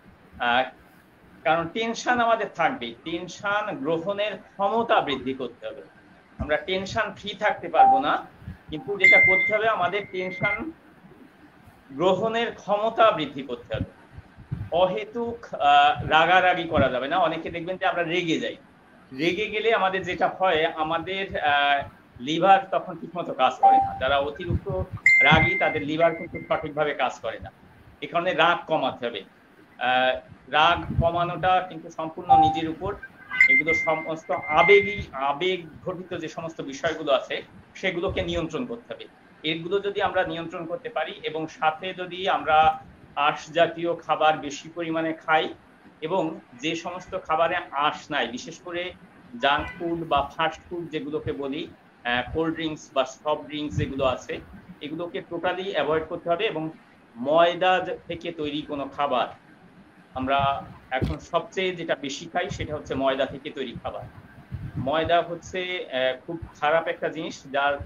কারণ টেনশন আমাদের থাকবে। টেনশন গ্রহণের ক্ষমতা বৃদ্ধি করতে হবে। আমরা টেনশন ফ্রি থাকতে পারবো না, কিন্তু যেটা করতে হবে আমাদের টেনশন গ্রহণের ক্ষমতা বৃদ্ধি করতে হবে। অহেতুক রাগারাগি করা যাবে না। অনেকে দেখবেন যে আমরা রেগে যাই, রেগে গেলে আমাদের যেটা হয় আমাদের লিভার তখন ঠিকমতো কাজ করে না। যারা অতিরিক্ত রাগী তাদের লিভার কিন্তু সঠিকভাবে কাজ করে না। এই কারণে রাগ কমাতে হবে। রাগ কমানোটা কিন্তু সম্পূর্ণ নিজের উপর। এগুলো সমস্ত আবেগ ঘটিত যে সমস্ত বিষয়গুলো আছে সেগুলোকে নিয়ন্ত্রণ করতে হবে। এগুলো যদি আমরা নিয়ন্ত্রণ করতে পারি এবং সাথে যদি আমরা আঁশ জাতীয় খাবার বেশি পরিমাণে খাই এবং যে সমস্ত খাবারে আঁশ নাই, বিশেষ করে জাঙ্ক ফুড বা ফাস্ট ফুড যেগুলোকে বলি, কোল্ড ড্রিঙ্কস বা সফট ড্রিঙ্কস যেগুলো আছে, এগুলোকে টোটালি অ্যাভয়েড করতে হবে। এবং ময়দা থেকে তৈরি কোনো খাবার, আমরা এখন সবচেয়ে যেটা বেশি খাই সেটা হচ্ছে ময়দা থেকে তৈরি খাবার। ময়দা হচ্ছে খুব খারাপ একটা জিনিস, যার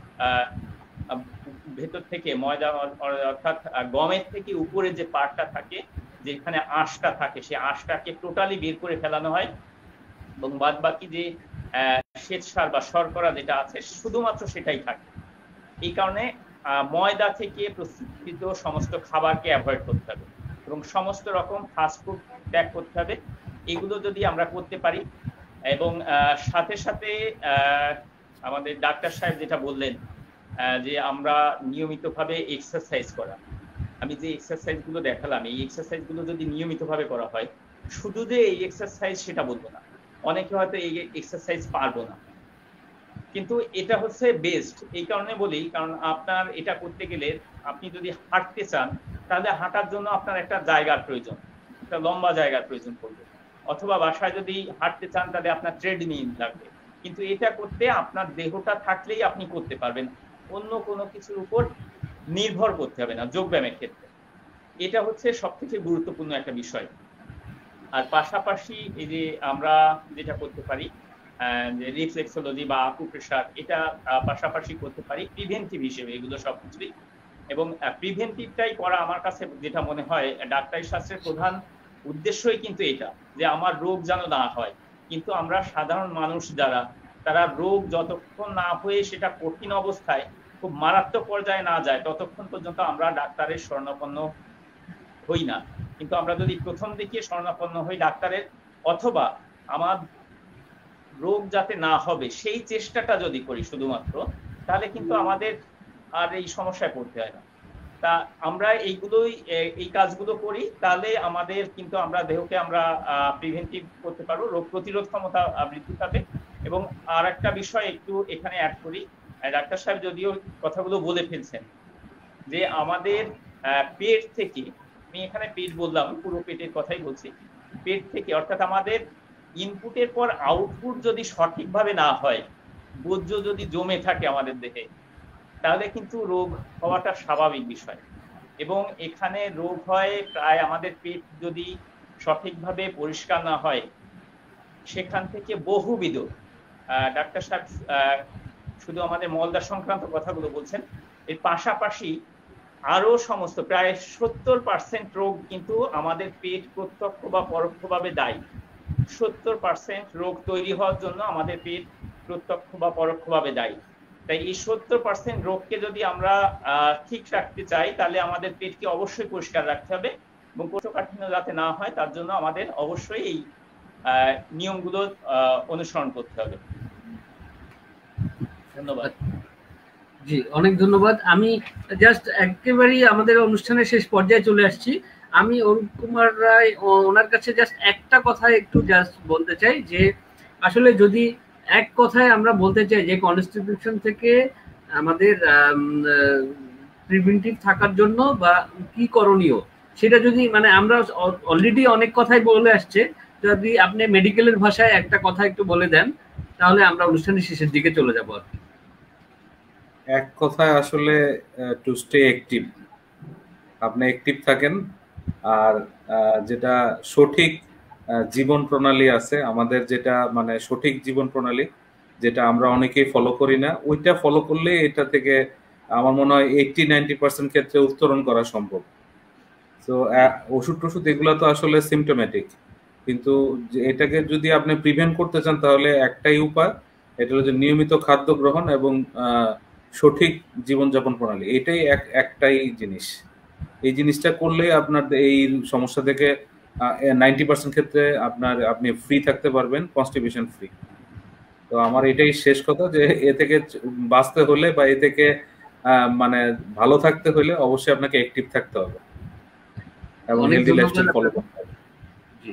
ভেতর থেকে ময়দা অর্থাৎ গমের থেকে উপরে যে পার্টটা থাকে, যেখানে আঁশটা থাকে, সেই আঁশটাকে টোটালি বের করে ফেলানো হয় এবং বাদ বাকি যে শ্বেতসার বা শর্করা যেটা আছে শুধুমাত্র সেটাই থাকে। এই কারণে ময়দা থেকে প্রস্তুতকৃত সমস্ত খাবারকে অ্যাভয়েড করতে হবে এবং সমস্ত রকম ফাস্টফুড ত্যাগ করতে হবে। এগুলো যদি আমরা করতে পারি এবং সাথে সাথে আমাদের ডাক্তার সাহেব যেটা বললেন যে আমরা নিয়মিতভাবে এক্সারসাইজ করা, আমি যে এক্সারসাইজগুলো দেখালাম এই এক্সারসাইজগুলো যদি নিয়মিতভাবে করা হয়, শুধু যে এই এক্সারসাইজ সেটা বলবো না, অনেকে হয়তো এই এক্সারসাইজ পারবো না, কিন্তু এটা হচ্ছে বেস্ট। এই কারণে বলি, কারণ আপনার এটা করতে গেলে আপনি যদি হাঁটতে চান তাহলে হাঁটার জন্য আপনার একটা জায়গার প্রয়োজন, একটা লম্বা জায়গার প্রয়োজন পড়বে, অথবা বাসায় যদি হাঁটতে চান তাহলে আপনার ট্রেডমিল লাগবে। কিন্তু এটা করতে আপনার দেহটা থাকলেই আপনি করতে পারবেন, অন্য কোনো কিছুর উপর নির্ভর করতে হবে না যোগব্যায়ামের ক্ষেত্রে। এটা হচ্ছে সবথেকে গুরুত্বপূর্ণ একটা বিষয়। আর পাশাপাশি এই যে আমরা যেটা করতে পারি যে রিফ্লেক্সোলজি বা আকুপ্রেশার, এটা পাশাপাশি করতে পারি প্রিভেন্টিভ হিসেবে এগুলো সবকিছুই। এবং প্রিভেন্টিভটাই করা আমার কাছে যেটা মনে হয় ডাক্তারি শাস্ত্রের প্রধান উদ্দেশ্যই কিন্তু এটা, যে আমার রোগ যেন না হয়। কিন্তু আমরা সাধারণ মানুষ যারা, তারা রোগ যতক্ষণ না হয়ে সেটা কঠিন অবস্থায় খুব মারাত্মক পর্যায়ে না যায় ততক্ষণ পর্যন্ত আমরা ডাক্তারের শরণাপন্ন হই না। কিন্তু আমরা যদি প্রথম দিকে শরণাপন্ন হই ডাক্তারের, অথবা আমার রোগ যাতে না হবে সেই চেষ্টাটা যদি করি শুধুমাত্র, তাহলে কিন্তু আমাদের আর এই সমস্যায় পড়তে হয় না। তা আমরা এই কাজগুলো করি, তাহলে আমাদের কিন্তু আমরা দেহকে আমরা প্রিভেন্টিভ করতে পারবো, রোগ প্রতিরোধ ক্ষমতা বৃদ্ধি পাবে। এবং আর একটা বিষয় একটু এখানে অ্যাড করি, ডাক্তার সাহেব যদিও কথাগুলো বলে ফেলছেন, যে আমাদের পেট থেকে, আমি এখানে পেট বললাম, পুরো পেটের কথাই বলছি, পেট থেকে অর্থাৎ আমাদের ইনপুটের পর আউটপুট যদি সঠিকভাবে না হয়, বর্জ্য যদি জমে থাকে আমাদের দেহে, তাহলে কিন্তু রোগ হওয়াটা স্বাভাবিক বিষয়। এবং এখানে রোগ হয় প্রায় আমাদের পেট যদি সঠিকভাবে পরিষ্কার না হয়, সেখান থেকে বহুবিধ, ডাক্তার সাহেব শুধু আমাদের মলদার সংক্রান্ত কথাগুলো বলছেন, এর পাশাপাশি আরো সমস্ত প্রায় 70% রোগ কিন্তু আমাদের পেট প্রত্যক্ষ বা পরোক্ষভাবে দায়ী। 70% রোগ তৈরি হওয়ার জন্য আমাদের পেট প্রত্যক্ষ বা পরোক্ষভাবে দায়ী। তাই এই 70% রোগকে যদি আমরা ঠিক রাখতে চাই তাহলে আমাদের পেটকে অবশ্যই পরিষ্কার রাখতে হবে এবং কোষ্ঠকাঠিন্য যাতে না হয় তার জন্য আমাদের অবশ্যই এই নিয়মগুলো অনুসরণ করতে হবে। ধন্যবাদ। জি, অনেক ধন্যবাদ। আমি জাস্ট একেবারেই আমাদের অনুষ্ঠানের শেষ পর্যায়ে চলে আসছি। আমি অরূপ কুমার রায় ওনার কাছে জাস্ট একটা কথা একটু জাস্ট বলতে চাই যে আসলে যদি এক কথায় আমরা বলতে চাই যে কনস্টিটিউশন থেকে আমাদের প্রিভেন্টিভ থাকার জন্য বা কি করণীয় সেটা যদি মানে আমরা অলরেডি অনেক কথাই বলে আসছে, যদি আপনি মেডিকেলের ভাষায় একটা কথা একটু বলে দেন তাহলে আমরা অনুষ্ঠানের শেষের দিকে চলে যাব আর কি। এক কথায় আসলে টু স্টে অ্যাক্টিভ, আপনি অ্যাক্টিভ থাকেন আর যেটা সঠিক জীবন প্রণালী আছে আমাদের, যেটা মানে সঠিক জীবন প্রণালী যেটা আমরা অনেকেই ফলো করি না, ওইটা ফলো করলে এটা থেকে আমার মনে হয় 80-90% ক্ষেত্রে উত্তরণ করা সম্ভব। তো ওষুধ টষুধ এগুলো তো আসলে সিমটোম্যাটিক, কিন্তু এটাকে যদি আপনি প্রিভেন্ট করতে চান তাহলে একটাই উপায়, এটা হলো যে নিয়মিত খাদ্য গ্রহণ এবং সঠিক জীবনযাপন প্রণালী। এটাই একটাই জিনিস। এই জিনিসটা করলে আপনার এই সমস্যা থেকে 90% ক্ষেত্রে আপনি ফ্রি থাকতে পারবেন, কনস্টিপেশন ফ্রি। তো আমার এটাই শেষ কথা যে এ থেকে বাঁচতে হলে বা এ থেকে মানে ভালো থাকতে হলে অবশ্যই আপনাকে অ্যাক্টিভ থাকতে হবে এবং হেলদি লাইফস্টাইল ফলো করতে হবে। জি,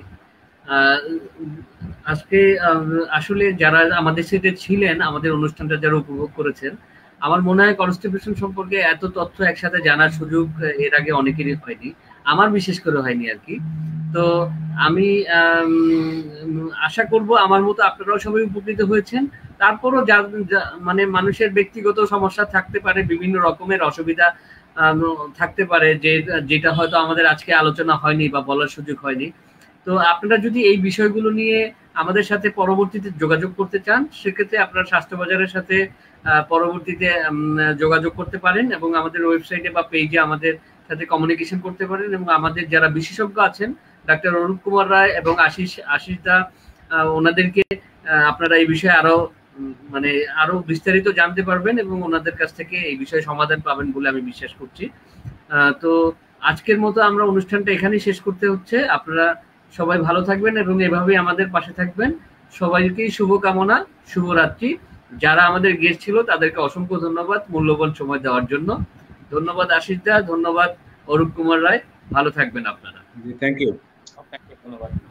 আজকে আসলে যারা আমাদের সাথে ছিলেন, আমাদের অনুষ্ঠানটা যারা উপভোগ করেছেন, আমার মনে হয় কনস্টিটিউশন সম্পর্কে এত তথ্য একসাথে জানার সুযোগ এর আগে অনেকেরই হয়নি, আমার বিশেষ করে হয়নি আর কি। তো আমি আশা করব আমার মতো আপনারাও সবাই উপকৃত হয়েছেন। তারপরও মানে মানুষের ব্যক্তিগত সমস্যা থাকতে পারে, বিভিন্ন রকমের অসুবিধা থাকতে পারে যেটা হয়তো আমাদের আজকে আলোচনা হয়নি বা বলার সুযোগ হয়নি। তো আপনারা যদি এই বিষয়গুলো নিয়ে আমাদের সাথে পরবর্তীতে যোগাযোগ করতে চান সেক্ষেত্রে আপনারা স্বাস্থ্যবাজারের সাথে পরবর্তীতে যোগাযোগ করতে পারেন এবং আমাদের ওয়েবসাইটে বা পেজে আমাদের সাথে কমিউনিকেশন করতে পারেন। এবং আমাদের যারা বিশেষজ্ঞ আছেন ডাক্তার অরূপ কুমার রায় এবং আশিসদা, ওনাদেরকে আপনারা এই বিষয়ে আরো বিস্তারিত জানতে পারবেন এবং ওনাদের কাছ থেকে এই বিষয়ে সমাধান পাবেন বলে আমি বিশ্বাস করছি। তো আজকের মতো আমরা অনুষ্ঠানটা এখানেই শেষ করতে হচ্ছে। আপনারা সবাই ভালো থাকবেন এবং এভাবেই আমাদের পাশে থাকবেন। সবাইকেই শুভকামনা, শুভরাত্রি। যারা আমাদের গেস্ট ছিল তাদেরকে অসংখ্য ধন্যবাদ মূল্যবান সময় দেওয়ার জন্য। ধন্যবাদ আশিস দা, ধন্যবাদ অরূপ কুমার রায়, ভালো থাকবেন আপনারা। Thank you. আপনাকে ধন্যবাদ।